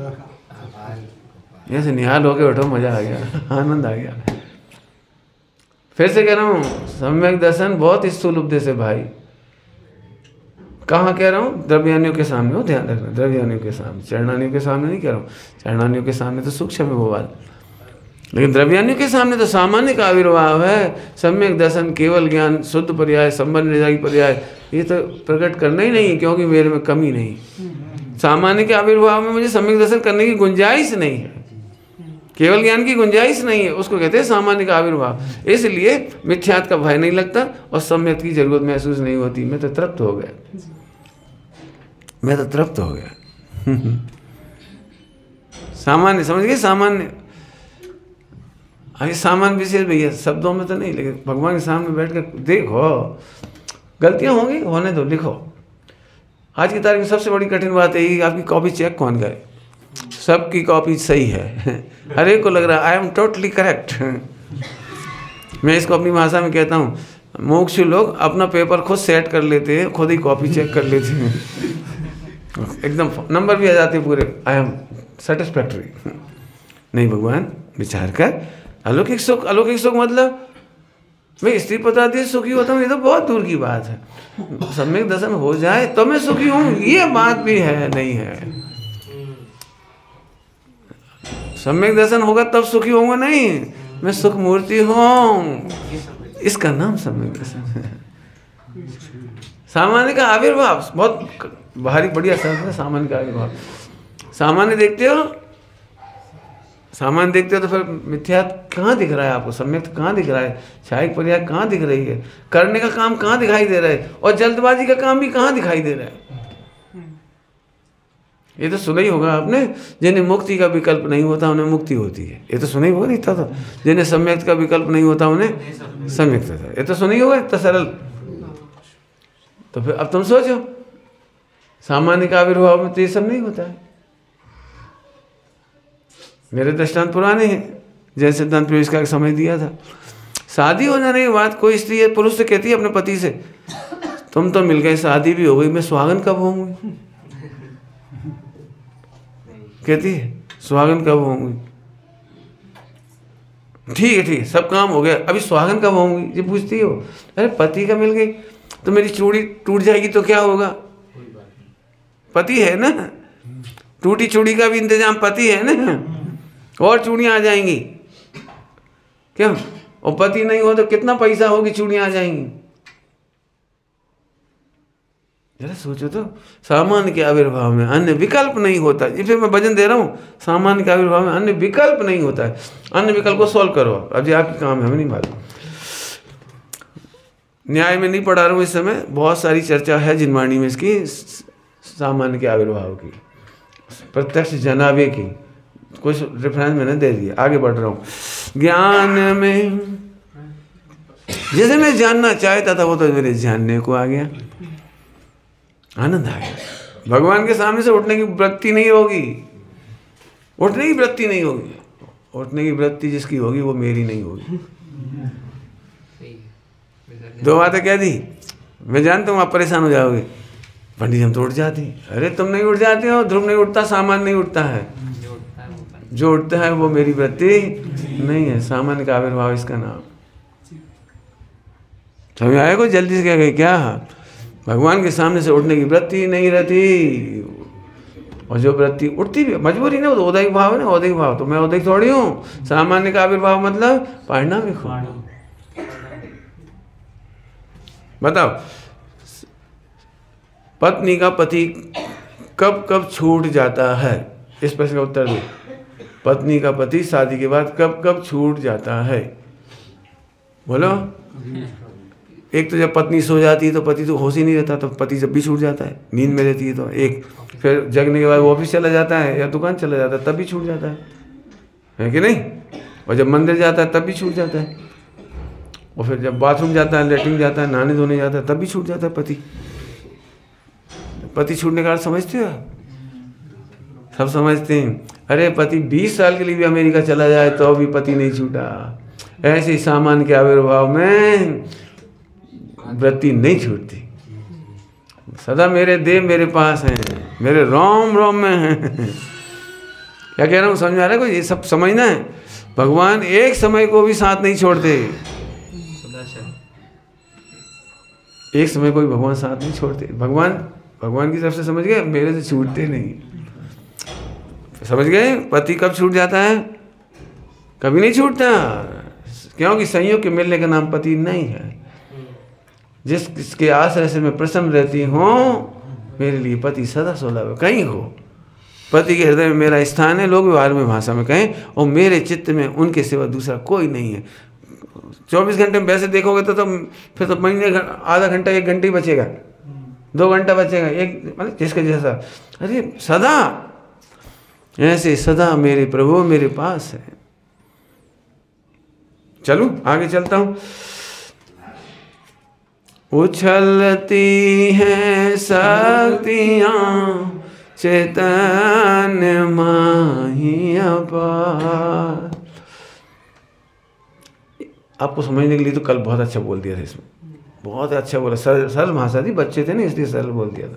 Speaker 1: ऐसे निहाल होके बैठो, मजा आ गया, आनंद आ गया। फिर से कह रहा हूँ, सम्यक दर्शन बहुत स्थूल उपदेश है भाई। कहाँ कह रहा हूँ? द्रव्यानियों के सामने हो, ध्यान रखना, द्रव्यानियों के सामने, चरणानियों के सामने नहीं कह रहा हूँ। चरणानियों के सामने तो सूक्ष्म है वो बात, लेकिन द्रव्यानियों के सामने तो सामान्य का आविर्भाव है। सम्यक दर्शन, केवल ज्ञान, शुद्ध पर्याय, संबंध निजागी पर्याय, ये तो प्रकट करना ही नहीं, क्योंकि मेरे में कमी नहीं। सामान्य के आविर्भाव में मुझे सम्यक दर्शन करने की गुंजाइश नहीं है, केवल ज्ञान की गुंजाइश नहीं है, उसको कहते हैं सामान्य का आविर्भाव। इसलिए मिथ्यात्व का भय नहीं लगता और सम्यक की जरूरत महसूस नहीं होती। मैं तो तृप्त हो गया, मैं तो तृप्त हो गया। सामान्य, समझ गए? सामान्य, अरे सामान्य विशेष भैया, शब्दों में तो नहीं, लेकिन भगवान के सामने बैठ कर देखो, गलतियां होंगी, होने दो, लिखो। आज की तारीख में सबसे बड़ी कठिन बात है कि आपकी कॉपी चेक कौन करे? सबकी कॉपी सही है, हर एक को लग रहा है आई एम टोटली करेक्ट। मैं इसको अपनी भाषा में कहता हूँ, मोक्षी लोग अपना पेपर खुद सेट कर लेते हैं, खुद ही कॉपी चेक कर लेते हैं, एकदम नंबर भी आ जाते हैं पूरे, आई एम सेटिस्फैक्ट्री। नहीं, भगवान विचार कर, अलौकिक सुख, अलौकिक सुख मतलब मैं स्त्री पता सुखी होता हूँ, ये तो बहुत दूर की बात है। सम्यक दर्शन हो जाए तो मैं सुखी हूँ, ये बात भी है नहीं है। सम्यक दर्शन होगा तब सुखी होऊंगा, नहीं, मैं सुख मूर्ति हूँ, इसका नाम सम्यक दर्शन है। सामान्य का आविर्भाव बहुत भारी बढ़िया शब्द है, सामान्य का आविर्भाव। सामान्य देखते हो, सामान्य देखते हो तो फिर मिथ्या कहाँ दिख रहा है आपको? सम्यक कहाँ दिख रहा है? छायक पर्याय कहाँ दिख रही है? करने का काम कहाँ दिखाई दे रहा है? और जल्दबाजी का काम भी कहाँ दिखाई दे रहा है? ये तो सुना ही होगा आपने, जिन्हें मुक्ति का विकल्प नहीं होता उन्हें मुक्ति होती है, ये तो सुना ही होगा, नहीं था तो जिन्हें सम्यक का विकल्प नहीं होता उन्हें सम्यक था, ये तो सुना ही होगा, इतना सरल। तो फिर अब तुम सोचो, सामान्य का आविर्भाव में तो ये सब नहीं होता है। मेरे दृष्टांत पुराने हैं, जैसे सिद्धांत प्रवेश का समय दिया था। शादी हो जाने के बाद कोई स्त्री पुरुष से कहती है अपने पति से, तुम तो मिल गए, शादी भी हो गई, मैं सुहागन कब होंगी? कहती है सुहागन कब होंगी? ठीक है, ठीक है, सब काम हो गया, अभी सुहागन कब होंगी? ये पूछती हो। अरे पति का मिल गई तो मेरी चूड़ी टूट जाएगी तो क्या होगा? पति है ना, टूटी चूड़ी का भी इंतजाम पति है ना, और चूड़ियाँ आ जाएंगी क्यों? और पति नहीं हो तो कितना पैसा होगी, चूड़ियाँ आ जाएंगी। जरा सोचो तो, सामान्य के आविर्भाव में अन्य विकल्प नहीं होता। ये फिर मैं भजन दे रहा हूँ, सामान्य के आविर्भाव में अन्य विकल्प नहीं होता है। अन्य विकल्प को सॉल्व करो, अब ये आपकी काम है, हमें नहीं मालूम। न्याय में नहीं पढ़ा रहा हूँ इस समय, बहुत सारी चर्चा है जिनवाणी में इसकी, सामान्य के आविर्भाव की, प्रत्यक्ष जनावे की, कुछ रेफरेंस मैंने दे दिया, आगे बढ़ रहा हूँ। ज्ञान में जैसे मैं जानना चाहता था वो तो मेरे जानने को आ गया, आनंद आ गया। भगवान के सामने से उठने की वृत्ति नहीं होगी, उठने की वृत्ति नहीं होगी, उठने की वृत्ति जिसकी होगी वो मेरी नहीं होगी। दो बातें कह दी, मैं जानता हूँ आप परेशान हो जाओगे, पंडित जी हम तो उठ जाते हैं। अरे तुम नहीं उठ जाते हो, ध्रुव नहीं उठता, सामान्य नहीं उठता है, जो उठता है वो मेरी वृत्ति नहीं है, सामान्य का आविर्भाव इसका नाम। समझ आया? कोई जल्दी से कह गए क्या? भगवान के सामने से उठने की वृत्ति नहीं रहती, और जो वृत्ति उठती भी मजबूरी नहीं, वो तो औदैहिक भाव है ना, औदैहिक भाव। तो मैं औदैहिक थोड़ी हूँ। सामान्य का आविर्भाव मतलब पारिणामिक हो। बताओ, पत्नी का पति कब कब छूट जाता है? इस प्रश्न का उत्तर दो। पत्नी का पति शादी के बाद कब कब छूट जाता है? बोलो। एक तो जब पत्नी सो जाती है तो पति तो होश ही नहीं रहता, तो पति जब भी छूट जाता है, नींद में रहती है तो एक, फिर जगने के बाद वो ऑफिस चला जाता है या दुकान चला जाता है तब भी छूट जाता है कि नहीं? और जब मंदिर जाता है तब भी छूट जाता है, और फिर जब बाथरूम जाता है, लेटरिन जाता है, नहाने धोने जाता है तब भी छूट जाता है पति। पति छूटने का अर्थ समझते हो? सब समझते हैं। अरे पति 20 साल के लिए भी अमेरिका चला जाए तो भी पति नहीं छूटा। ऐसे ही सामान्य के आविर्भाव में वृत्ति नहीं छूटती, सदा मेरे देव मेरे पास हैं, मेरे रोम रोम में हैं। क्या कह रहा हूँ, समझ आ रहा है? कोई ये सब समझना है। भगवान एक समय को भी साथ नहीं छोड़ते, एक समय को भी भगवान साथ नहीं छोड़ते। भगवान की तरफ से समझ गए, मेरे से छूटते नहीं। समझ गए? पति कब छूट जाता है? कभी नहीं छूटता, क्योंकि संयोग के मिलने का नाम पति नहीं है। जिसके आश्रय से मैं प्रसन्न रहती हूँ, मेरे लिए पति सदा सुलभ। कहीं हो, पति के हृदय में मेरा स्थान है, लोग व्यवहार में भाषा में कहें, और मेरे चित्त में उनके सिवा दूसरा कोई नहीं है। 24 घंटे में वैसे देखोगे तो फिर तो महीने आधा घंटा 1 घंटे ही बचेगा। 2 घंटा बचेगा, एक मतलब जिसके जैसा। अरे सदा ऐसे सदा मेरे प्रभु मेरे पास है। चलूं आगे चलता हूं। उछलती हैं शक्तियां चैतन्य माही अपार। आपको समझने के लिए तो कल बहुत अच्छा बोल दिया था इसमें, बहुत अच्छा बोला, सरल भाषा थी, बच्चे थे ना इसलिए सरल बोल दिया था।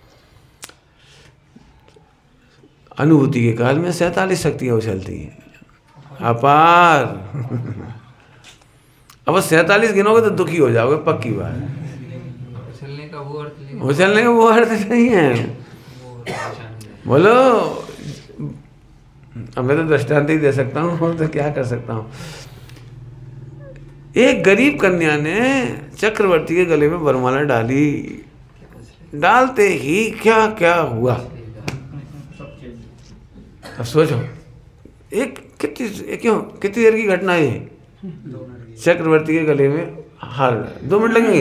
Speaker 1: अनुभूति के काल में 47 शक्तियाँ उछलती हैं अपार। अब 47 गिनोगे तो दुखी हो जाओगे, पक्की बात है।
Speaker 2: उछलने का वो अर्थ नहीं,
Speaker 1: उछलने का वो अर्थ नहीं है। बोलो, अब मैं तो दृष्टांत ही दे सकता हूँ, तो क्या कर सकता हूँ। एक गरीब कन्या ने चक्रवर्ती के गले में वरमाला डाली, डालते ही क्या क्या हुआ। अब सोचो, एक कितनी देर की घटना है। चक्रवर्ती के गले में हार, 2 मिनट लगेंगे,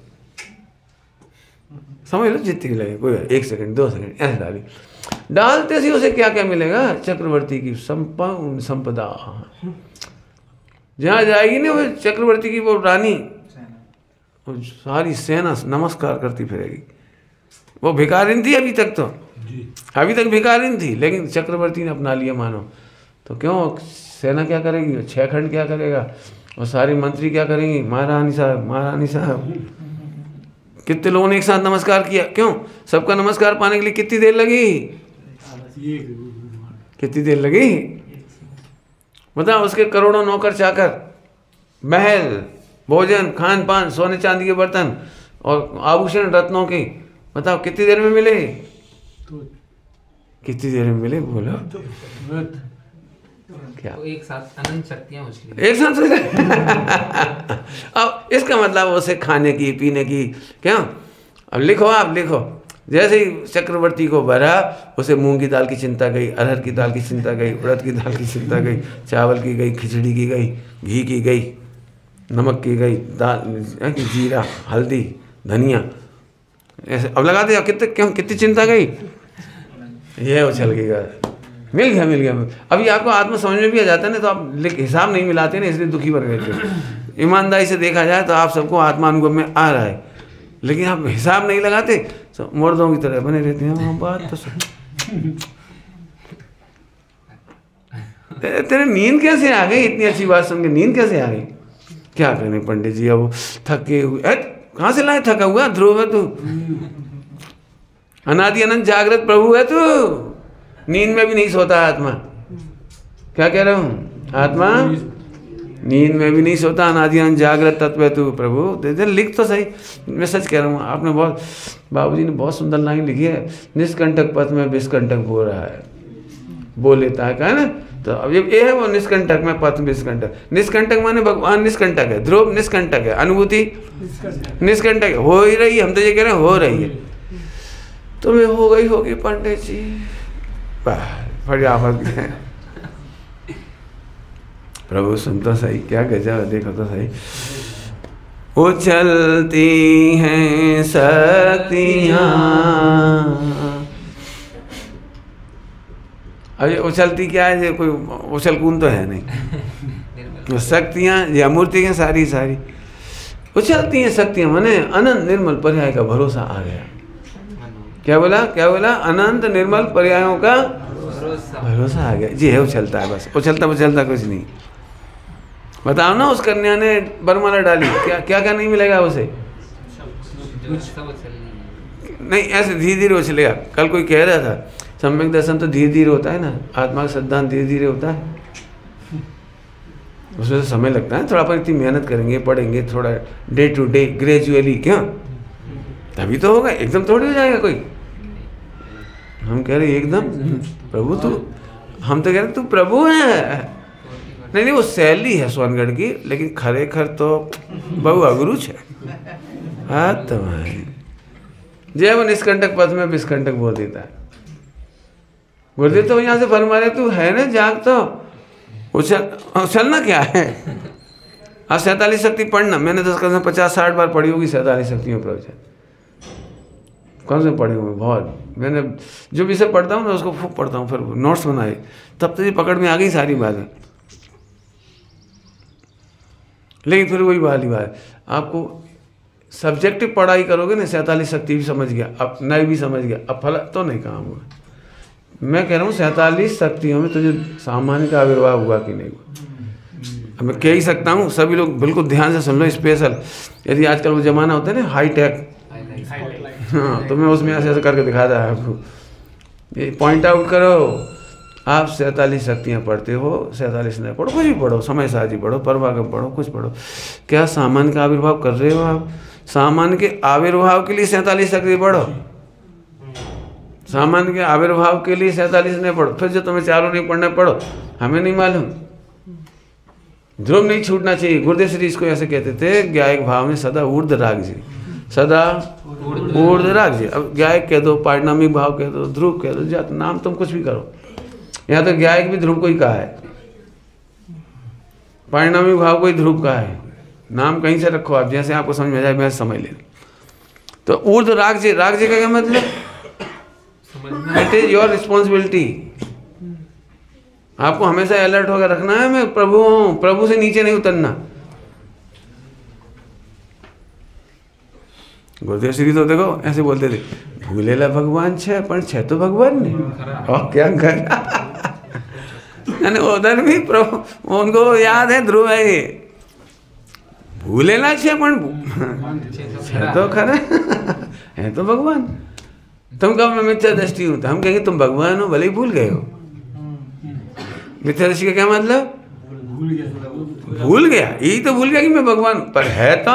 Speaker 1: समझ लो जितनी लगे, कोई 1 सेकंड 2 सेकंड ऐसे डाली। डालते से उसे क्या क्या मिलेगा, चक्रवर्ती की संपदा। जहाँ जाएगी ना वो चक्रवर्ती की वो रानी, वो सारी सेना नमस्कार करती फिरेगी। वो भिखारिन थी अभी तक, तो अभी तक भिखारिन थी, लेकिन चक्रवर्ती ने अपना लिया मानो। तो क्यों सेना क्या करेगी, 6 खंड क्या करेगा, और सारे मंत्री क्या करेंगे, महारानी साहब महारानी साहब। कितने लोगों ने एक साथ नमस्कार किया, क्यों, सबका नमस्कार पाने के लिए कितनी देर लगी, कितनी देर लगी बताओ। उसके करोड़ों नौकर चाकर, महल, भोजन, खान पान, सोने चांदी के बर्तन और आभूषण रत्नों के, बताओ कितनी देर में मिले, कितनी देर में मिले, बोलो क्या।
Speaker 2: तो एक साथ अनंत शक्तियां उछली,
Speaker 1: एक साथ अब इसका मतलब उसे खाने की पीने की, क्यों। अब लिखो, आप लिखो, जैसे ही चक्रवर्ती को भरा, उसे मूंग की दाल की चिंता गई, अरहर की दाल की चिंता गई, उड़द की दाल की चिंता गई, चावल की गई, खिचड़ी की गई, घी की गई, नमक की गई, दाल, जीरा, हल्दी, धनिया, ऐसे अब लगा दिया। कितनी चिंता गई, ये उछल गया, मिल गया। अभी आपको आत्मा समझ में भी आ जाता है ना, तो आप हिसाब नहीं मिलाते ना, इसलिए दुखी बन गए थे। ईमानदारी से देखा जाए तो आप सबको आत्मा अनुभव में आ रहा है, लेकिन आप हिसाब नहीं लगाते, तो मुर्दों की तरह बने रहते हैं। बात तो तेरे नींद कैसे आ गई, इतनी अच्छी बात सुन के नींद कैसे आ गई। क्या करने पंडित जी, अब थके हुए, कहाँ से लाए थका हुआ, ध्रुव है तू, अनादि अनंत जागृत प्रभु है तू, नींद में भी नहीं सोता आत्मा। क्या कह रहा हूँ, आत्मा नींद में भी नहीं सोता, अनादि अनंत जागृत तत्व है तू प्रभु। लिख तो सही, मैं सच कह रहा हूँ। आपने बहुत, बाबूजी ने बहुत सुंदर लाइन लिखी है, निष्कंटक पथ में विष्कंटक बोल रहा है, बोल लेता है, कहा ना। तो अब ये है वो निष्कंटक में पथ विष्कंटक। निष्कंटक माने भगवान निष्कंटक है, ध्रुव निष्कंटक है, अनुभूति निष्कंटक है, हो ही रही है। हम तो ये कह रहे हैं हो रही है, तुम्हें हो गई होगी पंडित जी, बड़ी आफत है। प्रभु सुन तो सही, क्या गजब, देखो तो सही। उछलती हैं शक्तियाँ, अब ये उछलती क्या है, ये कोई उछल कूद तो है नहीं। शक्तियाँ ये अमूर्ति हैं, सारी उछलती हैं शक्तियाँ, माने अनंत निर्मल पर्याय का भरोसा आ गया। क्या बोला, अनंत निर्मल पर्यायों का भरोसा आ गया जी। है उछलता है, बस उछलता कुछ नहीं। बताओ ना, उस कन्या ने बरमाला डाली, क्या नहीं मिलेगा उसे, नहीं, ऐसे धीरे धीरे उछलेगा। कल कोई कह रहा था सम्यक दर्शन तो धीरे धीरे होता है ना, आत्मा का सिद्धांत धीरे धीरे होता है, उसमें तो समय लगता है थोड़ा। पर इतनी मेहनत करेंगे, पढ़ेंगे थोड़ा, डे टू डे ग्रेजुअली, क्यों, तभी तो होगा, एकदम थोड़ी हो जाएगा कोई। हम कह रहे एकदम प्रभु तू, हम तो कह रहे तू प्रभु है। नहीं, वो शैली है सोनगढ़ की, लेकिन खरेखर तो बहु अगरुच है। जय वो निष्कंटक पथ में विष्कंटक बोल देता है। गुरुदेव तो यहाँ से फरमा रहे, तू है ना जाग, तो उछलना क्या है। अब 47 शक्ति पढ़ना, मैंने तो 50-60 बार पढ़ी होगी 47 शक्तियों प्रवचन। कौन से पढ़े हुए बहुत, मैंने जो विषय पढ़ता हूँ ना उसको खूब पढ़ता हूँ, फिर नोट्स बनाए, तब तो ये पकड़ में आ गई सारी बातें। लेकिन फिर वही वाली बात, आपको सब्जेक्टिव पढ़ाई करोगे ना, 47 शक्ति भी समझ गया, अब नए भी समझ गया, अब फल तो नहीं काम हुआ। मैं कह रहा हूँ 47 शक्तियों में तुझे सामान्य का आविर्भाव हुआ कि नहीं हुआ। मैं कह ही सकता हूँ, सभी लोग बिल्कुल ध्यान से सुन लो स्पेशल। यदि आजकल वो ज़माना होता है ना हाई टेक, हाँ, तो मैं उसमें ऐसे ऐसे करके दिखाता है आपको, ये पॉइंट आउट करो। आप 47 शक्तियाँ पढ़ते हो, 47 नहीं पढ़ो, कुछ भी पढ़ो, समय साजी पढ़ो, परवागम पढ़ो, कुछ पढ़ो, क्या सामान्य का आविर्भाव कर रहे हो आप? सामान्य के आविर्भाव के लिए 47 शक्ति पढ़ो, सामान्य के आविर्भाव के लिए 47 नहीं पढ़ो। फिर जो तुम्हें चारों नहीं पढ़ना पढ़ो, हमें नहीं मालूम। ध्रुव नहीं छूटना चाहिए। गुरुदेव श्री इसको ऐसे कहते थे, ज्ञायक भाव में सदा ऊर्ध्व राग जी, सदा ऊर्ध्व राग जी। अब ज्ञायक कह दो, पारिणामिक भाव कह दो, ध्रुव कह दो, जात नाम तुम कुछ भी करो। यहाँ तो ज्ञायक भी ध्रुव को ही कहा है, पारिणामिक भाव को ही ध्रुव कहा है। नाम कहीं से रखो आप, जैसे आपको समझ में जाए मैं समझ ले। तो ऊर्ध्व राग जी, राग जी का क्या मतलब? It is your responsibility. आपको हमेशा अलर्ट होकर रखना है, मैं प्रभु हूँ, प्रभु से नीचे नहीं उतरना। गुरुदेव श्री तो देखो ऐसे बोलते थे, भूलेला भगवान छे पर छे तो भगवान ने, और क्या कर उधर भी प्रभु, उनको याद है ध्रुव है ये, भूलेला छे पर छे तो खरा है तो भगवान। तुम कहो मैं मिथ्या दृष्टि हूँ, तो हम कहेंगे तुम भगवान हो, भले ही भूल गए हो। मिथ्या दृष्टि का क्या मतलब? भूल गया, यही तो भूल गया कि मैं भगवान, पर है तो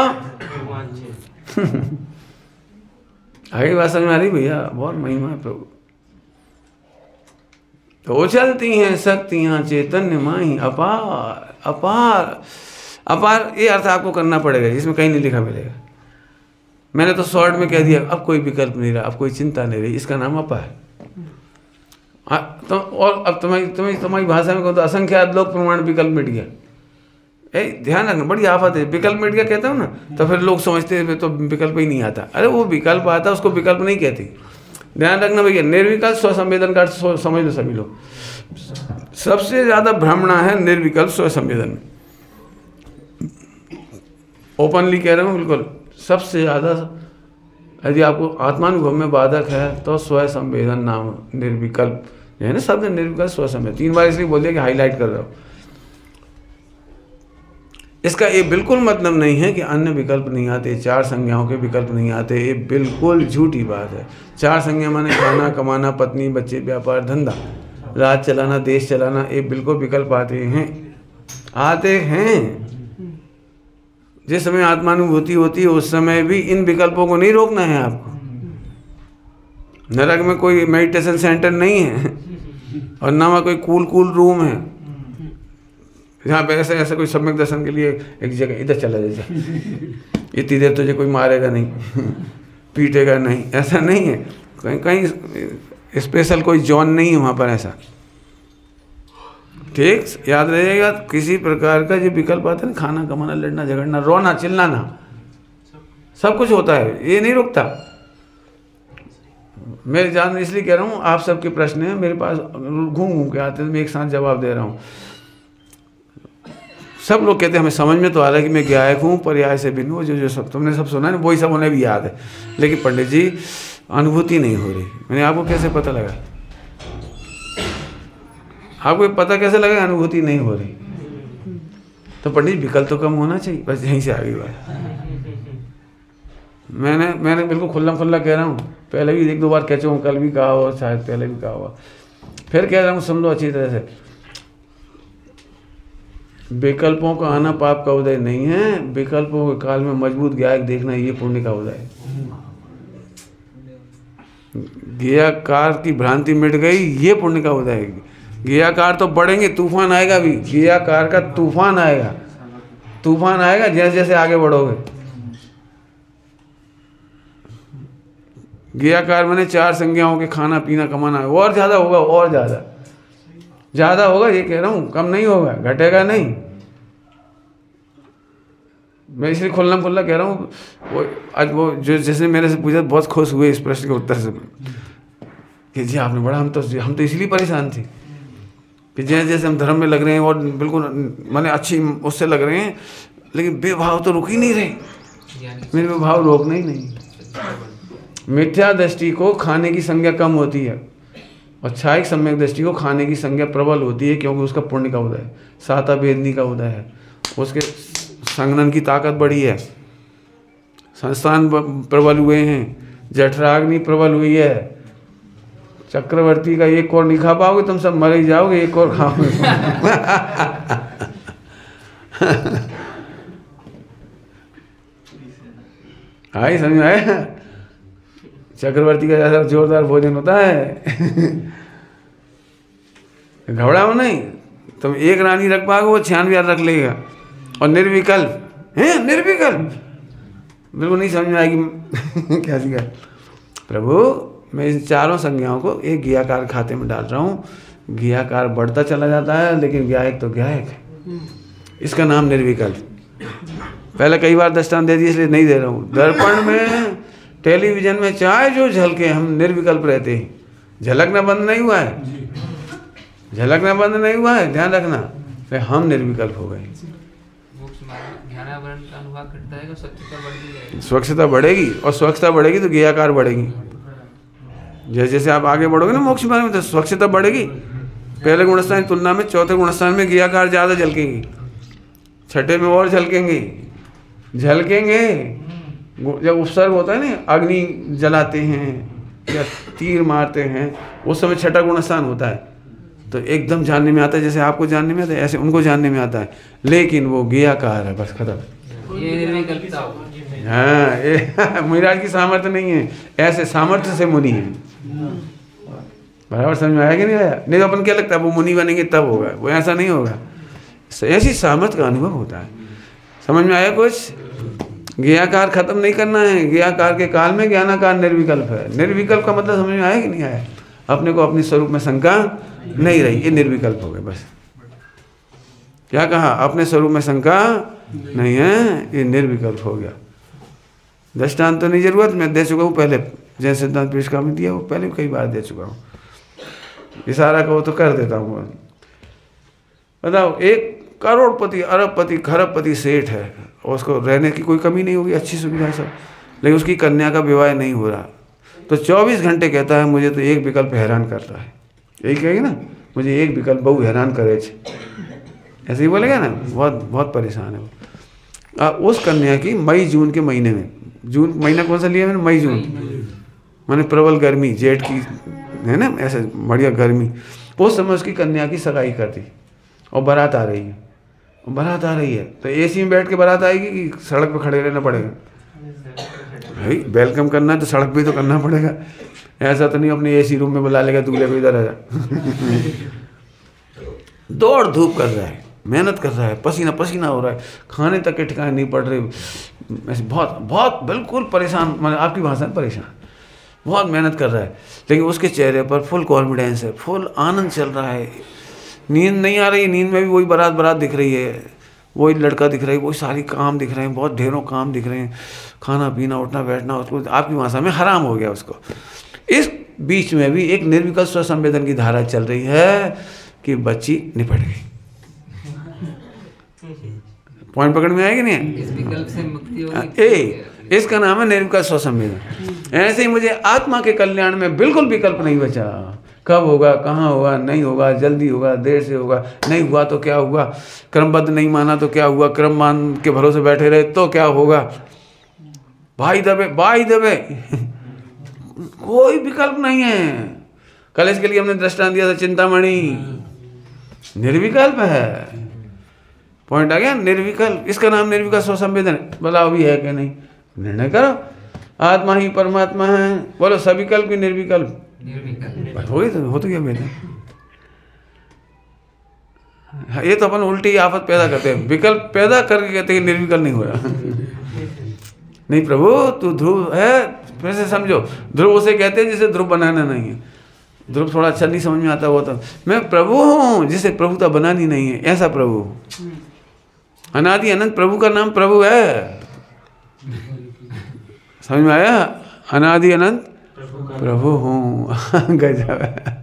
Speaker 1: आगे बात समझ में आ रही भैया? बहुत महिमा है प्रभु। तो चलती हैं शक्तियाँ चैतन्य माही अपार अपार अपार। ये अर्थ आपको करना पड़ेगा, इसमें कहीं नहीं लिखा मिलेगा। मैंने तो शॉर्ट में कह दिया, अब कोई विकल्प नहीं रहा, अब कोई चिंता नहीं रही, इसका नाम अपार। तो और अब तुम्हारी भाषा में कहूँ तो असंख्यात लोक प्रमाण विकल्प मिट गया। ध्यान रखना, बड़ी आफत है। विकल्प मिट गया कहता हूँ ना, तो फिर लोग समझते हैं तो विकल्प ही नहीं आता। अरे वो विकल्प आता, उसको विकल्प नहीं कहती। ध्यान रखना भैया, निर्विकल्प स्वसंवेदन का समझ लो सभी लोग। सबसे ज़्यादा भ्रमणा है निर्विकल्प स्वसंवेदन में। ओपनली कह रहा हूँ बिल्कुल, सबसे ज़्यादा यदि आपको आत्मानुभव में बाधक है तो स्वसंवेदन नाम निर्विकल्प है ना, शब्द निर्विकल्प स्वसंवेदन 3 बार इसलिए बोल दिया कि हाईलाइट कर रहा हूँ। इसका ये बिल्कुल मतलब नहीं है कि अन्य विकल्प नहीं आते, 4 संज्ञाओं के विकल्प नहीं आते, ये बिल्कुल झूठी बात है। 4 संज्ञा माने खाना, कमाना, पत्नी, बच्चे, व्यापार, धंधा, राज चलाना, देश चलाना, ये बिल्कुल विकल्प आते हैं। जिस समय आत्मानुभूति होती है उस समय भी इन विकल्पों को नहीं रोकना है आपको। नरक में कोई मेडिटेशन सेंटर नहीं है और ना कोई कूल रूम है यहाँ पे ऐसे कोई सम्यक दर्शन के लिए एक जगह इधर चला जाए, इतनी देर तुझे कोई मारेगा नहीं, पीटेगा नहीं, ऐसा नहीं है। कहीं स्पेशल कोई जोन नहीं है वहाँ पर ऐसा। ठीक, याद रहिएगा, किसी प्रकार का जो विकल्प आता है ना, खाना, कमाना, लड़ना, झगड़ना, रोना, चिल्लाना, सब कुछ होता है, ये नहीं रुकता। मैं जान इसलिए कह रहा हूँ, आप सबके प्रश्न हैं मेरे पास घूम के आते हैं, मैं एक साथ जवाब दे रहा हूँ। सब लोग कहते हैं हमें समझ में तो आ रहा है कि मैं गायक हूँ, पर्याय से भिन्न हूँ, जो सब तुमने सब सुना है ना वही सब उन्हें भी याद है, लेकिन पंडित जी अनुभूति नहीं हो रही। मैंने आपको कैसे पता लगा? आपको पता कैसे लगा अनुभूति नहीं हो रही? तो पंडित विकल्प तो कम होना चाहिए, बस यहीं से आगे बात। मैंने बिल्कुल खुल्ला खुल्ला कह रहा हूँ, पहले भी 1-2 बार कह चुका हूँ, कल भी कहा हुआ, शायद पहले भी कहा हुआ, फिर कह रहा हूँ, सुन लो अच्छी तरह से। विकल्पों का आना पाप का उदय नहीं है, विकल्पों के काल में मजबूत गायक देखना ये पुण्य का उदय है। गियाकार की भ्रांति मिट गई, ये पुण्य का उदय है। गियाकार तो बढ़ेंगे, तूफान आएगा भी, गियाकार का तूफान आएगा, तूफान आएगा जैसे जैसे आगे बढ़ोगे। गियाकार मैंने 4 संज्ञाओं के खाना, पीना, कमाना, और ज़्यादा होगा, और ज़्यादा होगा, ये कह रहा हूँ, कम नहीं होगा, घटेगा नहीं। मैं इसलिए खुल्ला खुल्ला कह रहा हूँ। वो आज वो जो जिसने मेरे से पूछा बहुत खुश हुए इस प्रश्न के उत्तर से कि जी आपने बड़ा, हम तो इसलिए परेशान थे कि जैसे जैसे हम धर्म में लग रहे हैं और बिल्कुल माने अच्छी उससे लग रहे हैं, लेकिन बेभाव तो रुक ही नहीं रहे। मेरे में भाव रोकना ही नहीं। मिथ्या दृष्टि को खाने की संज्ञा कम होती है और छायिक सम्यक दृष्टि को खाने की संज्ञा प्रबल होती है, क्योंकि उसका पुण्य का उदय है, साता वेदनी का उदय है, उसके संगनन की ताकत बढ़ी है, संस्थान प्रबल हुए हैं, जठराग्नि प्रबल हुई है। चक्रवर्ती का एक और नहीं खा पाओगे तुम, सब मर ही जाओगे, एक और खाओगे। आई समझ में आया? चक्रवर्ती का जैसा जोरदार भोजन होता है। घबराओ नहीं, तुम एक रानी रख पाओगे, वो 96 रख लेगा। और निर्विकल्प है, निर्विकल्प बिल्कुल नहीं समझ में आएगी। क्या सीखा प्रभु? मैं इन चारों संज्ञाओं को एक ज्ञाकार खाते में डाल रहा हूँ। ज्ञाकार बढ़ता चला जाता है, लेकिन ज्ञायक तो ज्ञायक है। इसका नाम निर्विकल्प। पहले कई बार दृष्टांत दे दिए, इसलिए नहीं दे रहा हूँ। दर्पण में, टेलीविजन में चाहे जो झलके, हम निर्विकल्प रहते हैं। झलकना बंद नहीं हुआ है, झलकना बंद नहीं हुआ है, ध्यान रखना। तो हम निर्विकल्प हो गए। स्वच्छता बढ़ेगी, और स्वच्छता बढ़ेगी तो ज्ञाकार बढ़ेगी। जैसे जैसे आप आगे बढ़ोगे ना मोक्ष मार्ग में, तो स्वच्छता बढ़ेगी। पहले गुणस्थान की तुलना में चौथे गुणस्थान में ज्ञाकार ज़्यादा झलकेंगी, छठे में और झलकेंगे। जब उपसर्ग होता है ना, अग्नि जलाते हैं या तीर मारते हैं, उस समय छठा गुणस्थान होता है, तो एकदम जानने में आता है। जैसे आपको जानने में आता है, ऐसे उनको जानने में आता है, लेकिन वो ज्ञाकार है, बस खत्म। हाँ, ये मुनिराज की सामर्थ्य नहीं है, ऐसे सामर्थ्य से मुनि है। बराबर समझ में आया कि नहीं आया? नहीं तो अपन क्या लगता है वो मुनि बनेंगे तब होगा, वो ऐसा नहीं होगा। ऐसी सामर्थ्य का अनुभव होता है। समझ में आया कुछ? ज्ञाकार खत्म नहीं करना है। ज्ञाकार के काल में ज्ञानाकार निर्विकल्प है। निर्विकल्प का मतलब समझ में आया कि नहीं आया? अपने को अपने स्वरूप में शंका नहीं रही, ये निर्विकल्प हो गए। बस क्या कहा? अपने स्वरूप में शंका नहीं है, ये निर्विकल्प हो गया। दृष्टांत तो नहीं जरूरत, मैं दे चुका हूँ पहले, जैसे सिद्धांत पेश में दिया वो पहले भी कई बार दे चुका हूँ। इशारा कहो तो कर देता हूँ। बताओ, एक करोड़पति, अरबपति, खरबपति सेठ है, और उसको रहने की कोई कमी नहीं होगी, अच्छी सुविधा है सब, लेकिन उसकी कन्या का विवाह नहीं हो रहा, तो 24 घंटे कहता है मुझे तो एक विकल्प हैरान करता है। यही कहेगी ना, मुझे एक विकल्प बहु हैरान करे, ऐसे ही बोलेगा ना, बहुत बहुत परेशान है वो। उस कन्या की मई जून के महीने में, जून महीना कौन सा लिया मैंने? मई जून, मैंने प्रबल गर्मी, जेठ की है ना, ऐसे बढ़िया गर्मी, उस समय उसकी कन्या की सगाई कर दी, और बारात आ रही है। बारात आ रही है तो एसी में बैठ के बारात आएगी कि सड़क पे खड़े रहना पड़ेगा? भाई वेलकम करना है तो सड़क पे तो करना पड़ेगा। ऐसा तो नहीं अपने एसी रूम में बुला लेगा, दूल्हे को इधर आ जा। दौड़ धूप कर रहा है, मेहनत कर रहा है, पसीना पसीना हो रहा है, खाने तक के ठिकाने नहीं पड़ रहे, ऐसे बहुत बहुत बिल्कुल परेशान, मतलब आपकी भाषा में परेशान, बहुत मेहनत कर रहा है, लेकिन उसके चेहरे पर फुल कॉन्फिडेंस है, फुल आनंद चल रहा है। नींद नहीं आ रही, नींद में भी वही बारात बारात दिख रही है, वही लड़का दिख रहा है, वही सारी काम दिख रहे हैं, बहुत ढेरों काम दिख रहे हैं, खाना पीना उठना बैठना, उसको आपकी भाषा में हराम हो गया उसको। इस बीच में भी एक निर्विकल्प स्वसंवेदन की धारा चल रही है कि बच्ची निपट गई। पॉइंट पकड़ में आएगी नहीं?
Speaker 2: इस विकल्प से मुक्ति होगी।
Speaker 1: इसका नाम है निर्विकल्प स्वसंवेदन। ऐसे ही मुझे आत्मा के कल्याण में बिल्कुल विकल्प नहीं बचा। कब होगा, कहाँ होगा, नहीं होगा, जल्दी होगा, देर से होगा, नहीं हुआ तो क्या हुआ, क्रमबद्ध नहीं माना तो क्या हुआ, क्रम मान के भरोसे बैठे रहे तो क्या होगा, भाई दबे कोई विकल्प नहीं है। कल इसके लिए हमने दृष्टांत दिया था, चिंतामणि निर्विकल्प है। पॉइंट आ गया, निर्विकल्प। इसका नाम निर्विकल्प स्वसंवेदन। बताओ अभी है कि नहीं? निर्णय करो। आत्मा ही परमात्मा है, बोलो सविकल्प की निर्विकल्प? हो तो गया बेटा। ये तो अपन उल्टी आफत पैदा करते हैं, विकल्प पैदा करके कहते हैं निर्विकल्प नहीं हो रहा। नहीं प्रभु, तू ध्रुव है, फिर से समझो। ध्रुव उसे कहते हैं जिसे ध्रुव बनाना नहीं है। ध्रुव थोड़ा अच्छा नहीं समझ में आता, वो तो मैं प्रभु हूँ जिसे प्रभुता बनानी नहीं है, ऐसा प्रभु। अनादि अनंत प्रभु का नाम प्रभु है, समझ में आया? अनादि अनंत प्रभु हूँ। गजब है।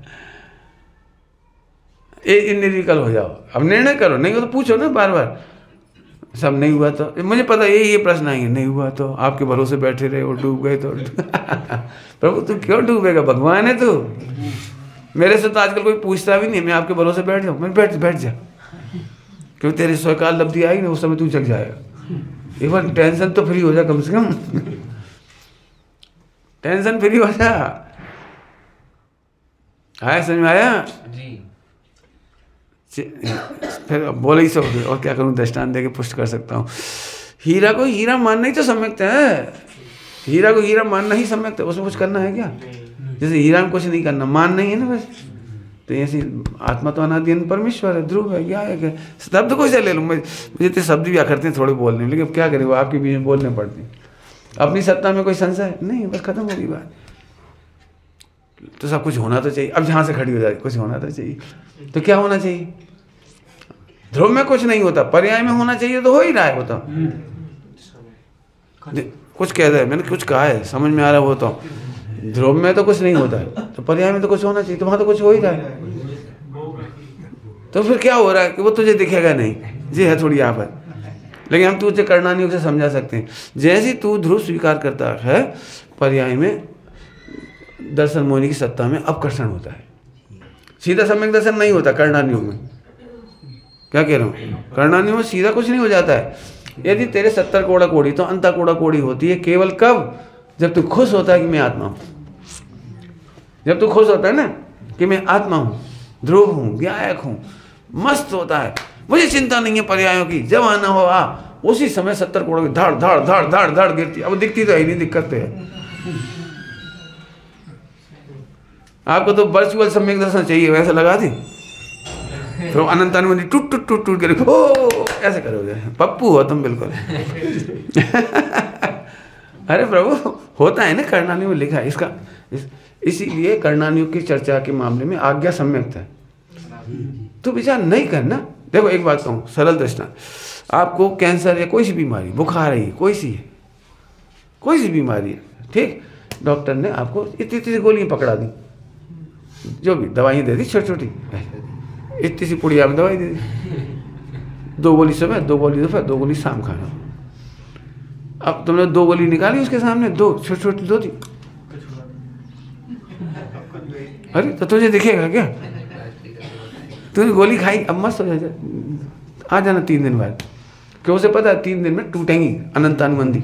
Speaker 1: निर्विकल्प हो जाओ, अब निर्णय करो, नहीं हो तो पूछो ना बार बार। सब नहीं हुआ तो मुझे पता ये प्रश्न आएंगे, नहीं हुआ तो आपके भरोसे बैठे रहे और डूब गए तो प्रभु तू क्यों डूबेगा, भगवान है तू। मेरे से तो आजकल कोई पूछता भी नहीं, मैं आपके भरोसे बैठ जाऊँ, मैं बैठ जा, क्योंकि तेरी स्वीकार लब्धि आएगी ना, उस समय तू जग जाएगा। एक बार टेंशन तो फ्री हो जा, कम से कम टेंशन फ्री हो जा। आया समझ में आया
Speaker 2: जी।
Speaker 1: फिर बोले ही सब, और क्या करूं, दृष्टांत देके पुष्ट कर सकता हूँ। हीरा को हीरा मानना ही तो सम्यक्त है, हीरा को हीरा मानना ही सम्यक्त है। उसमें कुछ करना है क्या? जैसे हीरा में कुछ नहीं करना, मान नहीं है ना बस। तो ऐसी आत्मा तो अनादि अनंत परमेश्वर है, ध्रुव है, क्या है, शब्द को से ले लूँ। मुझे तो शब्द भी आखिरते हैं थोड़े बोलने में, लेकिन क्या करें, वो आपके बीच में बोलने पड़ते हैं। अपनी सत्ता में कोई संशय नहीं, बस खत्म होगी बात। तो सब कुछ होना तो चाहिए। अब जहाँ से खड़ी हो जाए, कुछ होना तो चाहिए। तो क्या होना चाहिए? ध्रुव में कुछ नहीं होता, पर्याय में होना चाहिए, तो हो ही रहा है। होता कुछ कह रहे, मैंने कुछ कहा है, समझ में आ रहा है। वो तो ध्रुव में तो कुछ नहीं होता है, तो पर्याय में तो कुछ होना चाहिए, तो वहाँ तो कुछ हो ही रहा है। तो फिर क्या हो रहा है कि वो तुझे दिखेगा नहीं, ये है थोड़ी आफत। लेकिन हम तुझे करणानियों से समझा सकते हैं। जैसे तू ध्रुव स्वीकार करता है, पर्याय में दर्शन मोहिनी की सत्ता में अपकर्षण होता है। सीधा सम्यक दर्शन नहीं होता करणानियों में। क्या कह रहा हूँ? करणानियों में सीधा कुछ नहीं हो जाता है। यदि तेरे 70 कोड़ा कोड़ी तो अंता कोड़ा कोड़ी होती है केवल कब? जब तू खुश होता है कि मैं आत्मा हूँ। जब तू खुश होता है ना कि मैं आत्मा हूँ, ध्रुव हूँ, गायक हूँ, मस्त होता है, मुझे चिंता नहीं है पर्यायों की, जब आना हो आ, उसी समय 70 कोड़ों की धड़ धड़ धड़ धड़ धड़ गिरती। अब दिखती तो है नहीं, दिक्कत है। आपको तो वर्चुअल सम्यक दर्शन चाहिए, वैसे लगा दी तो अनंत अनुमति टूट टूट टूट टूट कर ओ ऐसे करोगे, पप्पू हो तुम बिल्कुल। अरे प्रभु होता है ना, करणानियों में लिखा है इसका। इसीलिए करणानियों की चर्चा के मामले में आज्ञा सम्यक्त है। तो विचार नहीं करना। देखो एक बात कहूँ, सरल दृष्टांत, आपको कैंसर या कोई सी बीमारी, बुखार है, कोई सी बीमारी है, ठीक, डॉक्टर ने आपको इतनी गोलियाँ पकड़ा दी, जो भी दवाइयाँ दे दी छोटी छोटी, इतनी सी पुड़िया में दवाई दे दी, 2 गोली सुबह, 2 गोली दोपहर, 2 गोली शाम खाना। अब तुमने 2 गोली निकाली उसके सामने, 2 छोटी छोटी 2 थी। अरे तो तुझे दिखेगा क्या? तूने गोली खाई, अब मस्त हो जा, आ जाना 3 दिन बाद। क्यों? उसे पता है 3 दिन में टूटेंगी अनंतानुबंधी।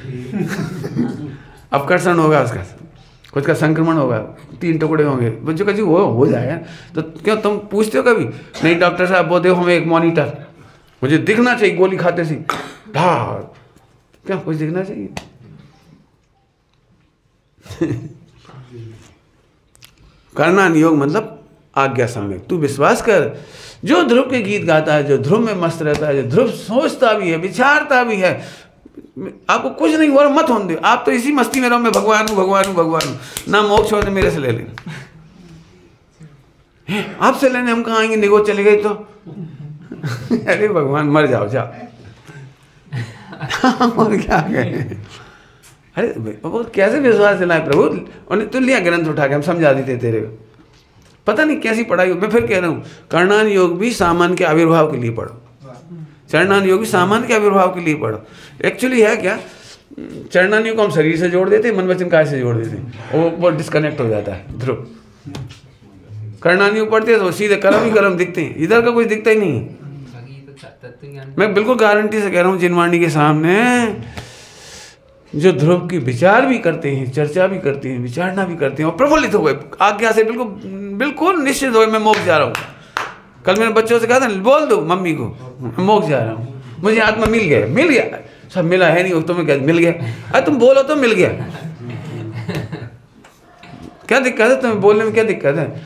Speaker 1: अपकर्षण होगा उसका, कुछ का संक्रमण होगा, 3 टुकड़े होंगे, बच्चों का जी वो हो जाएगा। तो क्यों तुम पूछते हो कभी? नहीं डॉक्टर साहब वो देखो हमें एक मॉनिटर, मुझे दिखना चाहिए गोली खाते सी ढाल, क्या कुछ दिखना चाहिए? करना नियोग मतलब आज्ञा सम्यक। तू विश्वास कर, जो ध्रुव के गीत गाता है, जो ध्रुव में मस्त रहता है, जो ध्रुव सोचता भी है, विचारता भी है, आपको कुछ नहीं हो रहा, मत होने दो। आप तो इसी मस्ती में रहो, मैं भगवान हूँ भगवान हूँ भगवान हूँ, ना मोक्ष हो तो मेरे से ले लेना। आपसे लेने हम कहाँ आएंगे? निगो चले गए तो अरे भगवान मर जाओ जाओ। और क्या कहें? अरे वो कैसे विश्वास दिलाए प्रभु? और तो लिया ग्रंथ उठा के हम समझा देते तेरे को, पता नहीं कैसी पढ़ाई। मैं फिर कह रहा हूँ, करणान योग भी सामान के आविर्भाव के लिए पढ़ो, चरणान योग भी सामान के आविर्भाव के लिए पढ़ो। एक्चुअली है क्या, चरणान योग को हम शरीर से जोड़ देते, मन वचन काय से जोड़ देते, वो डिस्कनेक्ट हो जाता है ध्रुव। करणान योग पढ़ते तो सीधे कर्म ही कर्म दिखते हैं, इधर का कुछ दिखता ही नहीं है। मैं बिल्कुल गारंटी से कह रहा हूँ, जिनवाणी के सामने जो ध्रुव की विचार भी करते हैं, चर्चा भी करते हैं, विचारना भी करते हैं और प्रफुल्लित हो गए आज्ञा से, बिल्कुल निश्चित हो गए मैं मोक्ष जा रहा हूँ। कल मैंने बच्चों से कहा था, बोल दो मम्मी को मैं मोक्ष जा रहा हूँ, मुझे आत्मा मिल गया। सब मिला है नहीं, तुम्हें क्या मिल गया? अरे तुम बोलो तो मिल गया, क्या दिक्कत है तुम्हें बोलने में? क्या दिक्कत है?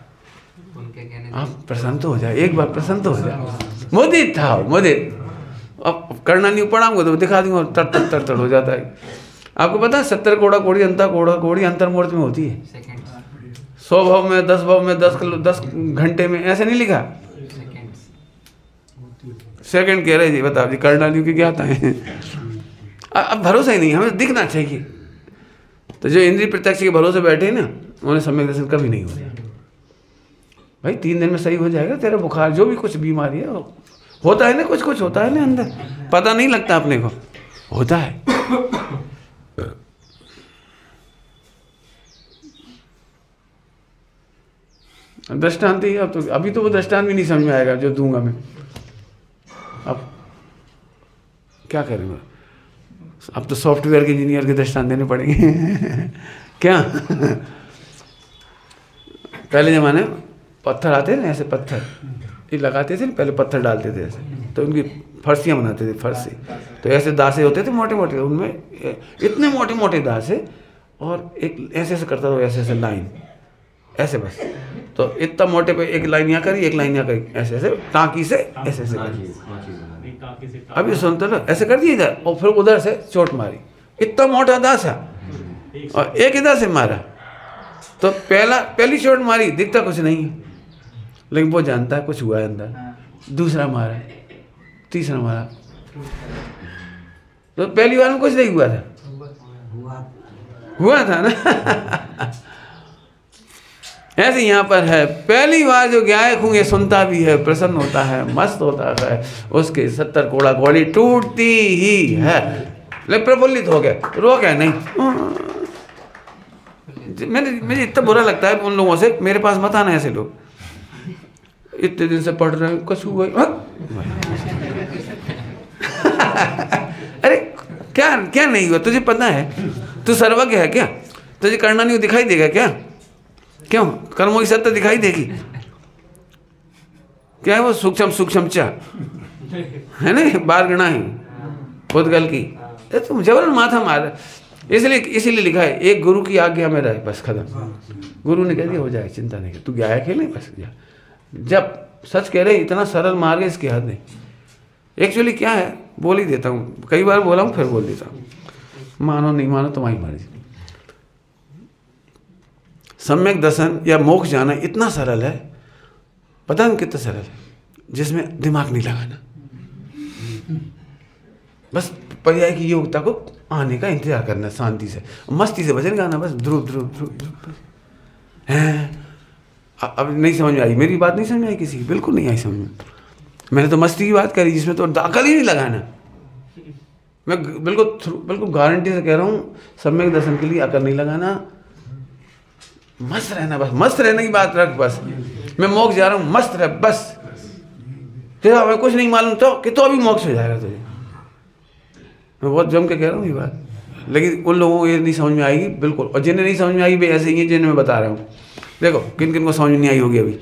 Speaker 1: आप प्रसन्न तो हो जाए, एक बार प्रसन्न तो हो जाए। मोदित था मोदित, अब करना नहीं पढ़ाऊंगा तो दिखा दूंगा, तर हो जाता है। आपको पता है 70 कोड़ा कोड़ी अंता कोड़ा कोड़ी अंतर्मुहूर्त में होती है। 100 भाव में 10 भाव में 10 घंटे में, ऐसे नहीं लिखा। सेकंड कह रहे जी बताओ जी कर्णालियों की क्या आता है। अब भरोसा ही नहीं, हमें दिखना चाहिए। तो जो इंद्रिय प्रत्यक्ष के भरोसे बैठे ना, उन्हें सम्यक दर्शन कभी नहीं होगा। भाई 3 दिन में सही हो जाएगा तेरा बुखार, जो भी कुछ बीमारी है होता है ना, कुछ कुछ होता है ना अंदर, पता नहीं लगता अपने को, होता है। दृष्टांत ही अब तो, अभी तो वो दृष्टांत भी नहीं समझ में आएगा जो दूंगा मैं। अब क्या करेंगे, अब तो सॉफ्टवेयर के इंजीनियर के दृष्टांत देने पड़ेंगे। क्या पहले जमाने में पत्थर आते थे ना, ऐसे पत्थर ये लगाते थे, पहले पत्थर डालते थे ऐसे, तो उनकी फर्शियाँ बनाते थे, फर्शी। तो ऐसे दासे होते थे मोटे मोटे, उनमें इतने मोटे मोटे दासे, और एक ऐसे ऐसे करता था, ऐसे ऐसे लाइन ऐसे बस। तो इतना मोटे पे एक लाइन यहाँ करी, एक लाइन यहाँ करी, ऐसे ऐसे टाँकी से ऐसे ऐसे करी। अब ये सुनते ना, ऐसे कर दिया इधर, और फिर उधर से चोट मारी, इतना मोटा दास है, और एक इधर से मारा। तो पहली चोट मारी, दिखता कुछ नहीं, लेकिन वो जानता है कुछ हुआ है अंदर। दूसरा मारा, तीसरा मारा, तो पहली बार में कुछ नहीं हुआ था, हुआ था ना। ऐसे यहाँ पर है, पहली बार जो गायक हूँ ये सुनता भी है, प्रसन्न होता है, मस्त होता है, उसके 70 कोड़ा घोड़ी टूटती ही है, लेकिन प्रफुल्लित हो गए, रो गए नहीं। मुझे इतना बुरा लगता है उन लोगों से, मेरे पास मत आना ऐसे लोग, इतने दिन से पढ़ रहे हैं, कुछ हुआ। अरे क्या क्या नहीं हुआ, तुझे पता है, तू सर्वज्ञ है क्या, तुझे करना नहीं दिखाई देगा क्या, क्यों कर्मों की सत्ता दिखाई देगी क्या है, वो सूक्ष्म सूक्ष्म चा है ना, बार गणा है उद्गल की, तुम जबरन माथा मार, इसीलिए लिखा है एक गुरु की आज्ञा में रहे, बस खत्म। गुरु ने कह दिया हो जाए, चिंता नहीं कर, तू गाया खेले बस जा। जब सच कह रहे इतना सरल मार्ग है, इसकी हद नहीं। एक्चुअली क्या है, बोल ही देता हूँ, कई बार बोला हूँ, फिर बोल देता हूँ, मानो नहीं मानो तुम्हारी मर्जी। सम्यक दर्शन या मोक्ष जाना इतना सरल है, पता नहीं कितना सरल है, जिसमें दिमाग नहीं लगाना, बस पर्याय की योग्यता को आने का इंतजार करना, शांति से मस्ती से भजन गाना, बस ध्रुव ध्रुव ध्रुव ध्रुव। अब नहीं समझ में आई, मेरी बात नहीं समझ में आई किसी की, बिल्कुल नहीं आई समझ में। मैंने तो मस्ती की बात करी जिसमें तो दाखिल ही नहीं लगाना। मैं बिल्कुल गारंटी से कह रहा हूँ, सम्यक दर्शन के लिए अकल नहीं लगाना, मस्त रहना, बस मस्त रहने की बात रख, बस मैं मोक्ष जा रहा हूँ, मस्त रह बस। तेरा हमें कुछ नहीं मालूम तो अभी मोक्ष हो जाएगा तुझे, मैं बहुत जम के कह रहा हूँ ये बात। लेकिन उन लोगों को ये नहीं समझ में आएगी बिल्कुल, और जिन्हें नहीं समझ में आएगी वे ऐसे ही हैं जिन्हें मैं बता रहा हूँ। देखो किन किन को समझ में नहीं आई होगी, अभी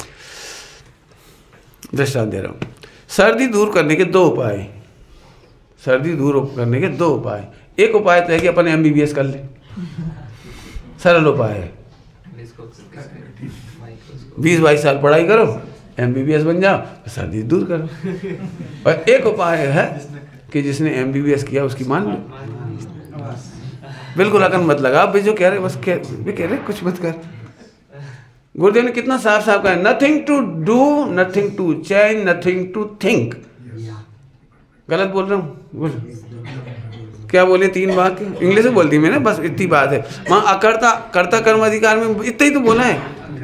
Speaker 1: दृष्टांत दे रहा हूँ। सर्दी दूर करने के 2 उपाय, सर्दी दूर करने के 2 उपाय। एक उपाय तो है कि अपन MBBS कर ले, सरल उपाय है, 20-22 साल पढ़ाई करो, MBBS बन जाओ, सर्दी दूर करो। और एक उपाय है कि जिसने MBBS किया उसकी मान लो, बिल्कुल अकल मत लगा, भाई जो कह रहे बस कह रहे कुछ मत कर। गुरुदेव ने कितना साफ साफ कहा, nothing to do, nothing to change, nothing to think. गलत बोल रहा हूँ, बोल क्या बोले, 3 वाक्य इंग्लिश में बोल दी मैंने, बस इतनी बात है। वहाँ अकर्ता कर्ता कर्म अधिकार में इतना ही तो बोला है,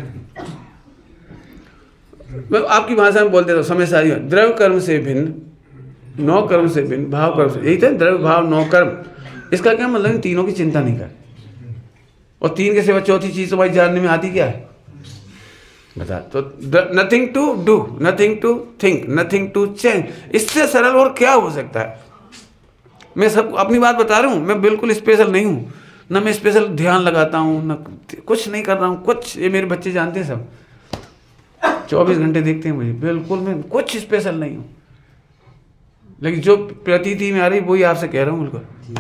Speaker 1: मैं आपकी भाषा में बोल देता हूँ, समय सारी द्रव्य कर्म से भिन्न, 9 कर्म से भिन्न, भाव कर्म से, यही था द्रव्य भाव 9 कर्म। इसका क्या मतलब, तीनों की चिंता नहीं कर, और 3 के सिवा चौथी चीज तो भाई जानने में आती क्या है बता। तो nothing to do, nothing to think, nothing to change, इससे सरल और क्या हो सकता है। मैं सब अपनी बात बता रहा हूँ, मैं बिल्कुल स्पेशल नहीं हूँ, ना मैं स्पेशल ध्यान लगाता हूँ, ना कुछ नहीं कर रहा हूँ, कुछ ये मेरे बच्चे जानते हैं, सब 24 घंटे देखते हैं मुझे, बिल्कुल मैं कुछ स्पेशल नहीं हूँ। लेकिन जो प्रतीति में आ रही वही आपसे कह रहा हूँ बिल्कुल।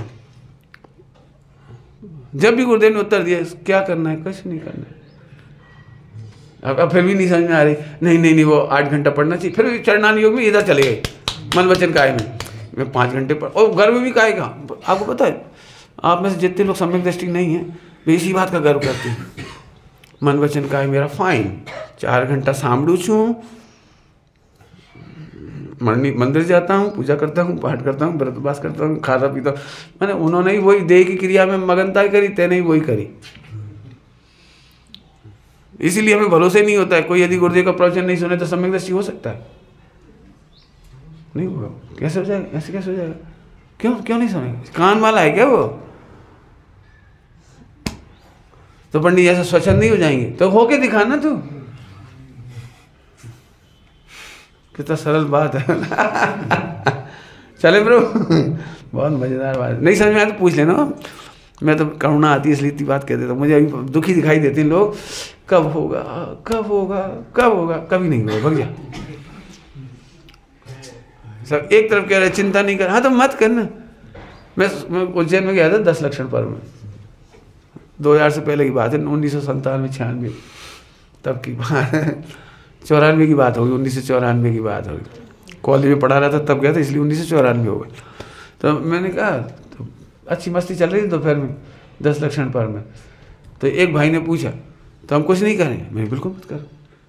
Speaker 1: जब भी गुरुदेव ने उत्तर दिया क्या करना है, कुछ नहीं करना है, अब फिर भी नहीं समझ में आ रही, नहीं वो 8 घंटा पढ़ना चाहिए, फिर चरणान योग में इधर चले गए, मन वचन काय में मैं 5 घंटे पढ़, और गर्व भी काय का। आपको पता है आप में से जितने लोग सम्यक दृष्टि नहीं है वे इसी बात का गर्व करते हैं, मन वचन काय मेरा फाइन, 4 घंटा सांभळू छूं, मंदिर जाता हूँ, पूजा करता हूँ, पाठ करता हूँ, व्रत उपवास करता हूँ, खाता पीता हूँ। मैंने उन्होंने ही वही देह की क्रिया में मगनता करी, तेने ही वही करी। इसीलिए हमें भरोसे नहीं होता है। कोई यदि गुरुदेव का प्रवचन नहीं सुने तो सम्यक दृष्टि हो सकता है? नहीं होगा। कैसे हो जाएगा? ऐसे कैसे हो जाएगा? क्यों नहीं सुनेगा? कान वाला है क्या वो? तो पंडित ऐसा स्वच्छंद नहीं हो जाएंगे? तो होके दिखाना तू। कितना सरल बात है। चले ब्रो, बहुत मजेदार बात। नहीं समझ में आया तो पूछ लेना। मैं तो करुणा आती है इसलिए इतनी बात कह देता हूँ। मुझे अभी दुखी दिखाई देते हैं लोग, कब होगा कब होगा कब होगा, कभी नहीं होगा, भग जा। सब एक तरफ कह रहे चिंता नहीं कर, हाँ तो मत करना। मैं उज्जैन में गया था 10 लक्षण पर्व में, 2000 से पहले की बात है, 1997-96 तब की बात है। 94 की बात होगी, 1994 की बात होगी। कॉलेज में पढ़ा रहा था तब गया था, इसलिए 1994 हो गया। तो मैंने कहा तो अच्छी मस्ती चल रही थी दोपहर में 10 लक्षण पर्व में। तो एक भाई ने पूछा तो हम कुछ नहीं करें? मैं बिल्कुल मत करो,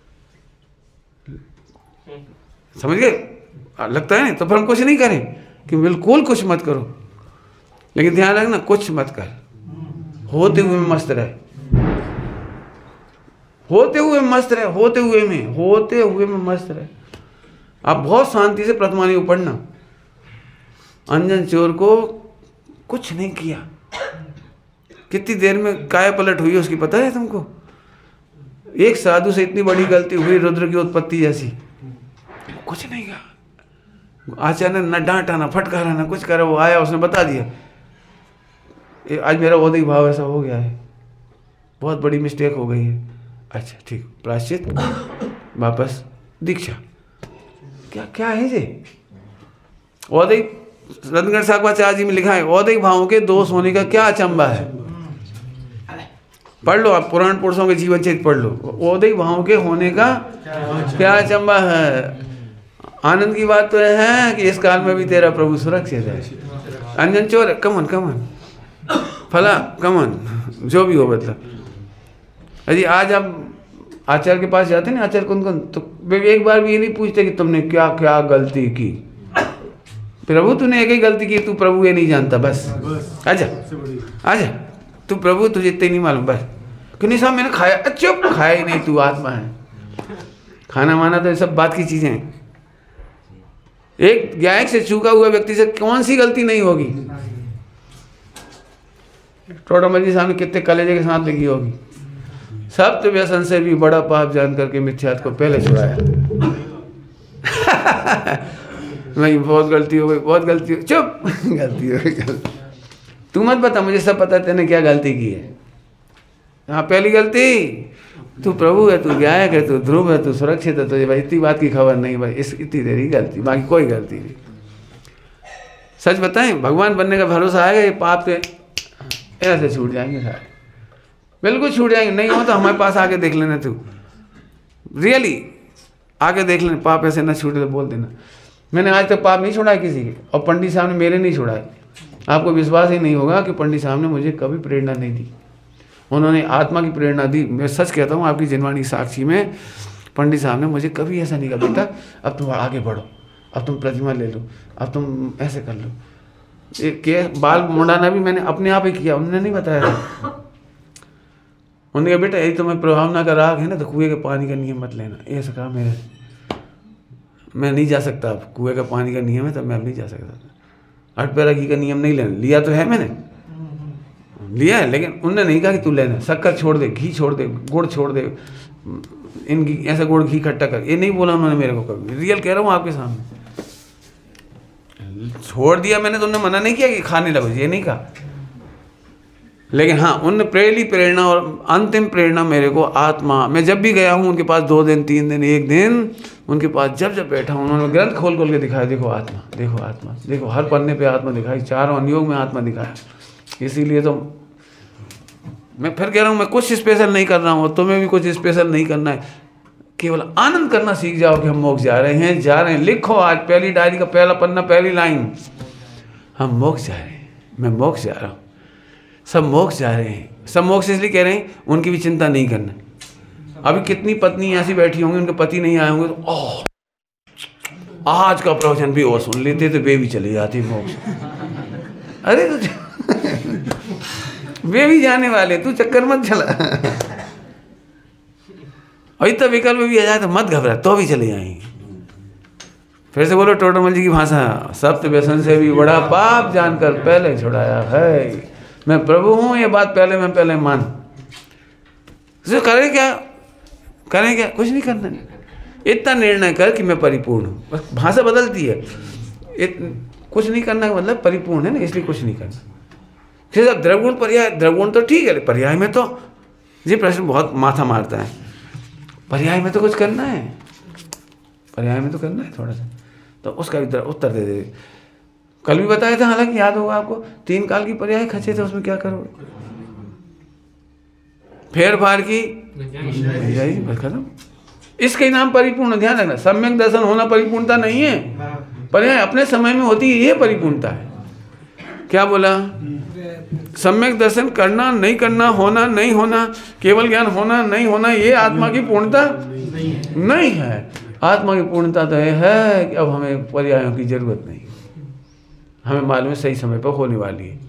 Speaker 1: समझ गए? लगता है नहीं तो फिर हम कुछ नहीं करें कि बिल्कुल कुछ मत करो, लेकिन ध्यान रखना कुछ मत कर, होते हुए में मस्त रहे, होते हुए मस्त रहे, होते हुए में मस्त रहे। आप बहुत शांति से प्रतिमानी को पढ़ना। अंजन चोर को कुछ नहीं किया, कितनी देर में काय पलट हुई उसकी पता है तुमको? एक साधु से इतनी बड़ी गलती हुई, रुद्र की उत्पत्ति जैसी, कुछ नहीं कहा। आचार्य ने न डांटा न फटकारा न कुछ करा, वो आया उसने बता दिया। आज मेरा औदई भाव ऐसा हो गया है, बहुत बड़ी मिस्टेक हो गई है। अच्छा ठीक, प्रायश्चित, वापस दीक्षा। क्या क्या है ये? औदई रत्नगढ़ साकवाचार्य जी में लिखा है, औदई भावों के दोष होने का क्या अचंबा है। पढ़ लो आप, पुराण पुरुषों के जीवन चरित्र पढ़ लो। औदई भावों के होने का क्या अचंबा है। आनंद की बात तो है कि इस काल में भी तेरा प्रभु सुरक्षित है। अंजन चोर कमन फला कमन, जो भी हो मतलब। अजी आज आप आचार्य के पास जाते हैं ना, आचार्य कौन तो एक बार भी ये नहीं पूछते कि तुमने क्या क्या गलती की। प्रभु तूने एक ही गलती की, तू प्रभु ये नहीं जानता, बस आजा तू प्रभु तुझे इतने नहीं मालूम, बस। कि नहीं साहब मैंने खाया, चुप, खाया ही नहीं, तू आत्मा है। खाना माना तो ये सब बात की चीजें हैं। एक गायक से चूका हुआ व्यक्ति से कौन सी गलती नहीं होगी? टोटामल जी सामने कितने कलेजे के साथ लगी होगी। सब तो व्यसन से भी बड़ा पाप जान करके मिथ्यात्व को पहले छुड़ाया। मैं बहुत गलती हो गई, बहुत गलती हो, चुप, गलती हो गई। तू मत बता, मुझे सब पता है तेने क्या गलती की है। हाँ पहली गलती, तू प्रभु है, तू गायक है, तू ध्रुव है, तू सुरक्षित है, तुझे भाई इतनी बात की खबर नहीं भाई, इतनी देरी गलती, बाकी कोई गलती नहीं। सच बताएं, भगवान बनने का भरोसा आएगा, ये पाप के ऐसे छूट जाएंगे सारे, बिल्कुल छूट जाएंगे। नहीं हो तो हमारे पास आके देख लेना, तू रियली आके देख लेना, पाप ऐसे ना छूटे तो बोल देना। मैंने आज तक पाप नहीं छोड़ा किसी के, और पंडित साहब ने मेरे नहीं छोड़ाए। आपको विश्वास ही नहीं होगा कि पंडित साहब ने मुझे कभी प्रेरणा नहीं दी। उन्होंने आत्मा की प्रेरणा दी। मैं सच कहता हूँ, आपकी जिनवाणी साक्षी में पंडित साहब ने मुझे कभी ऐसा नहीं कहा, बेटा अब तुम आगे बढ़ो, अब तुम प्रतिमा ले लो, अब तुम ऐसे कर लो। के बाल मुंडाना भी मैंने अपने आप ही किया, उन्होंने नहीं बताया था। उन्होंने कहा बेटा यही तुम्हें प्रभावना का राग है ना, तो कुएं के पानी का नियम मत लेना। ऐसा कहा मेरे, मैं नहीं जा सकता, अब कुएं का पानी का नियम है तो मैं अब नहीं जा सकता। 8 पैरा घी का नियम नहीं लेना। लिया तो है, मैंने लिया है, लेकिन उनने नहीं कहा कि तू लेना। शक्कर छोड़ दे, घी छोड़ दे, गुड़ छोड़ दे, इनकी ऐसा गुड़ घी इकट्ठा कर, ये नहीं बोला उन्होंने मेरे को कभी। रियल कह रहा हूँ आपके सामने, छोड़ दिया मैंने तो उन्होंने मना नहीं किया कि खाने लगो, ये नहीं कहा। लेकिन हाँ, उनने पहली प्रेरणा और अंतिम प्रेरणा मेरे को आत्मा। मैं जब भी गया हूँ उनके पास, 2 दिन 3 दिन 1 दिन उनके पास जब बैठा हूँ, उन्होंने ग्रंथ खोल खोल के दिखाया, देखो आत्मा, देखो आत्मा, देखो हर पन्ने पे आत्मा दिखाई, चारों अनुयोग में आत्मा दिखाया। इसीलिए तो मैं फिर कह रहा हूँ, मैं कुछ स्पेशल नहीं कर रहा हूँ, तुम्हें भी कुछ स्पेशल नहीं करना है। केवल आनंद करना सीख जाओ कि हम मोक्ष जा रहे हैं। लिखो आज पहली डायरी का पहला पन्ना, पहली लाइन, हम मोक्ष जा रहे हैं, मैं मोक्ष जा रहा हूँ, सब मोक्ष जा रहे हैं। सब मोक्ष इसलिए कह रहे हैं, उनकी भी चिंता नहीं करना। अभी कितनी पत्नी ऐसी बैठी होंगी, उनके पति नहीं आए होंगे तो ओह आज का प्रवचन भी और सुन लेते तो वे भी चले जाते मोक्ष। अरे तो वे भी जाने वाले, तू चक्कर मत चला। और इतना विकल्प भी आ जाए तो मत घबरा, तो भी चले जाएंगे। फिर से बोलो टोटमल जी की भाषा, सप्त व्यसन से भी बड़ा पाप जानकर पहले छुड़ाया है। मैं प्रभु हूँ, ये बात पहले मान। तो करें क्या, कुछ नहीं करना। इतना निर्णय कर कि मैं परिपूर्ण हूँ, बस भाषा बदलती है। कुछ नहीं करना का मतलब परिपूर्ण है ना, इसलिए कुछ नहीं करना। फिर अब द्रवगुण पर्याय, द्रवगुण तो ठीक है, पर्याय में तो ये प्रश्न बहुत माथा मारता है। पर्याय में तो कुछ करना है, पर्याय में तो करना है थोड़ा सा, तो उसका भी उत्तर दे दे। कल भी बताया था, हालांकि याद होगा आपको, 3 काल की पर्याय खचे थे, उसमें क्या करोगे? फेर फार की बस खत्म। इसके नाम परिपूर्ण, ध्यान रखना। सम्यक दर्शन होना परिपूर्णता नहीं है, पर्याय अपने समय में होती है, ये परिपूर्णता है। क्या बोला? सम्यक दर्शन करना नहीं करना, होना नहीं होना, केवल ज्ञान होना नहीं होना, ये आत्मा की पूर्णता नहीं है। आत्मा की पूर्णता तो है कि अब हमें पर्यायों की जरूरत नहीं, हमें मालूम है सही समय पर होने वाली है।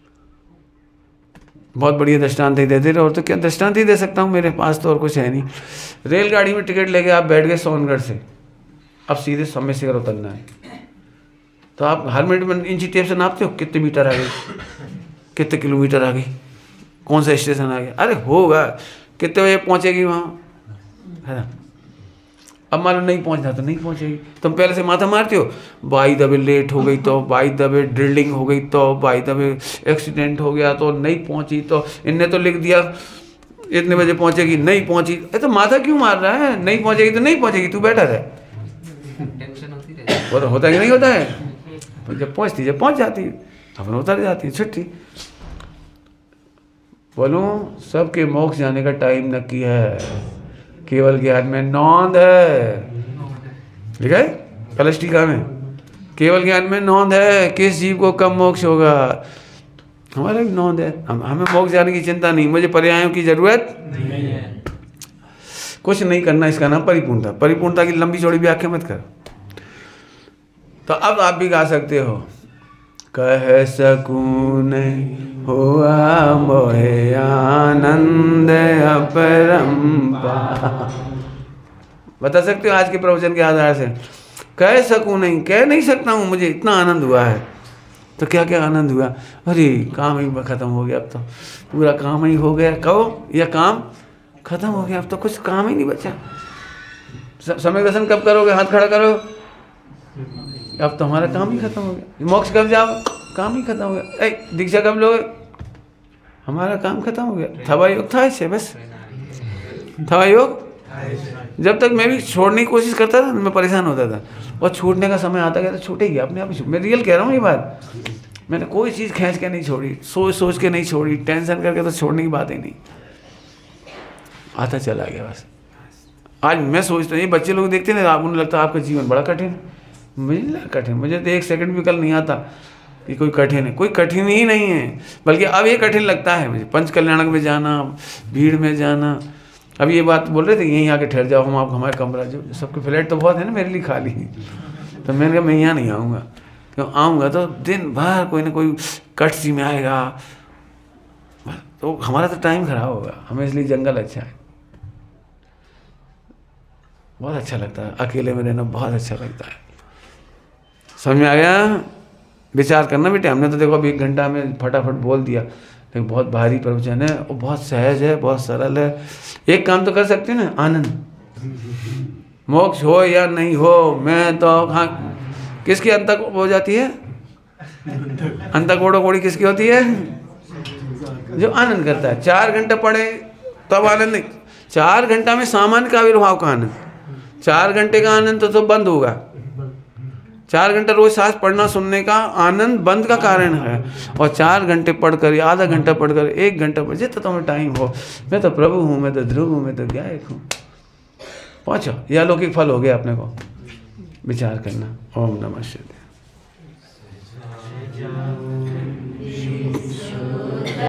Speaker 1: बहुत बढ़िया दृष्टांत ही देते रहे, और तो क्या दृष्टांत ही दे सकता हूँ, मेरे पास तो और कुछ है नहीं। रेलगाड़ी में टिकट लेके आप बैठ गए सोनगढ़ से, अब सीधे समय से उतरना है, तो आप हर मिनट में इंची टेप से नापते हो कितने मीटर आ गए, कितने किलोमीटर आ गई, कौन सा स्टेशन आ गया। अरे होगा, कितने बजे पहुँचेगी वहाँ, है ना। अब मालूम नहीं पहुँचना तो नहीं पहुँचेगी, तुम पहले से माथा मारते हो, बाई दबे लेट हो गई तो, बाई दबे ड्रिलिंग हो गई तो, बाई दबे एक्सीडेंट हो गया तो, नहीं पहुँची तो, इनने तो लिख दिया इतने बजे पहुँचेगी, नहीं पहुँची। तो माथा क्यों मार रहा है? नहीं पहुँचेगी तो नहीं पहुँचेगी, तू बैठा रहे।
Speaker 2: टेंशन होती है,
Speaker 1: वो तो होता है कि नहीं होता है। तो जब पहुँच जाती है अपन उतर जाती है, छुट्टी। बोलूं, सबके मोक्ष जाने का टाइम नक्की है, केवल ज्ञान में नौंद है। ठीक है, कलश टीका में केवल ज्ञान में नौंद है, किस जीव को कब मोक्ष होगा। हमारा भी नौंद है, हमें मोक्ष जाने की चिंता नहीं, मुझे पर्यायों की जरूरत नहीं है। कुछ नहीं करना, इसका नाम परिपूर्णता। परिपूर्णता की लंबी चौड़ी व्याख्या मत कर। तो अब आप भी गा सकते हो, कह सकूं नहीं हुआ मोहे आनंद अपरंपार। बता सकते हो आज के प्रवचन के आधार से? कह सकूं नहीं, कह नहीं सकता हूँ, मुझे इतना आनंद हुआ है। तो क्या क्या आनंद हुआ? अरे काम ही खत्म हो गया, अब तो पूरा काम ही हो गया। कहो, यह काम खत्म हो गया, अब तो कुछ काम ही नहीं बचा। समय दर्शन कब करोगे? हाथ खड़ा करो। अब तो हमारा काम ही खत्म हो गया। मोक्ष कब जाओ? काम ही खत्म हो गया। दीक्षा कब लोगे? हमारा काम खत्म हो गया। थवा योग था ऐसे, बस थवा योग। जब तक मैं भी छोड़ने की कोशिश करता था, मैं परेशान होता था, और छूटने का समय आता गया तो छूटेगी अपने आप ही। मैं रियल कह रहा हूँ ये बात, मैंने कोई चीज़ खींच के नहीं छोड़ी, सोच के नहीं छोड़ी, टेंशन करके तो छोड़ने की बात ही नहीं, आता चला गया बस। आज मैं सोचता हूँ, ये बच्चे लोग देखते हैं ना, आप उन्हें लगता है आपका जीवन बड़ा कठिन है। मुझे नहीं लगा कठिन, मुझे तो एक सेकंड भी कल नहीं आता कि कोई कठिन है। कोई कठिन ही नहीं है, बल्कि अब ये कठिन लगता है मुझे। पंच कल्याणक में जाना, भीड़ में जाना। अब ये बात बोल रहे थे, यहीं आके ठहर जाओ, हम आप हमारे कमरा, जो सबके फ्लैट तो बहुत है ना, मेरे लिए खाली। तो मैंने कहा मैं यहाँ नहीं आऊँगा, क्यों आऊँगा तो दिन भर कोई ना कोई कट सी में आएगा, तो हमारा तो टाइम खराब होगा। हमें इसलिए जंगल अच्छा है, बहुत अच्छा लगता है, अकेले में रहना बहुत अच्छा लगता है। समझ में आ गया? विचार करना बेटे। हमने तो देखो अभी 1 घंटा में फटाफट बोल दिया, लेकिन बहुत भारी प्रवचन है और बहुत सहज है, बहुत सरल है। एक काम तो कर सकते हैं ना, आनंद। मोक्ष हो या नहीं हो, मैं तो हाँ, किसकी अंतक हो जाती है? अंतक ओढ़ो कोड़ी किसकी होती है? जो आनंद करता है। 4 घंटे पढ़े तब आनंद नहीं, 4 घंटा में सामान्य का आविर्भाव का आनंद। 4 घंटे का आनंद तो बंद होगा। 4 घंटे रोज सांस पढ़ना सुनने का आनंद बंद का कारण है। और 4 घंटे पढ़कर या आधा घंटा पढ़कर 1 घंटा पढ़, जितना तुम्हें टाइम हो। मैं तो प्रभु हूँ, मैं तो ध्रुव हूँ, मैं तो गायक हूँ। पहुँचो, यह अलौकिक फल हो गया अपने को। विचार करना। ओम नमः शिवाय।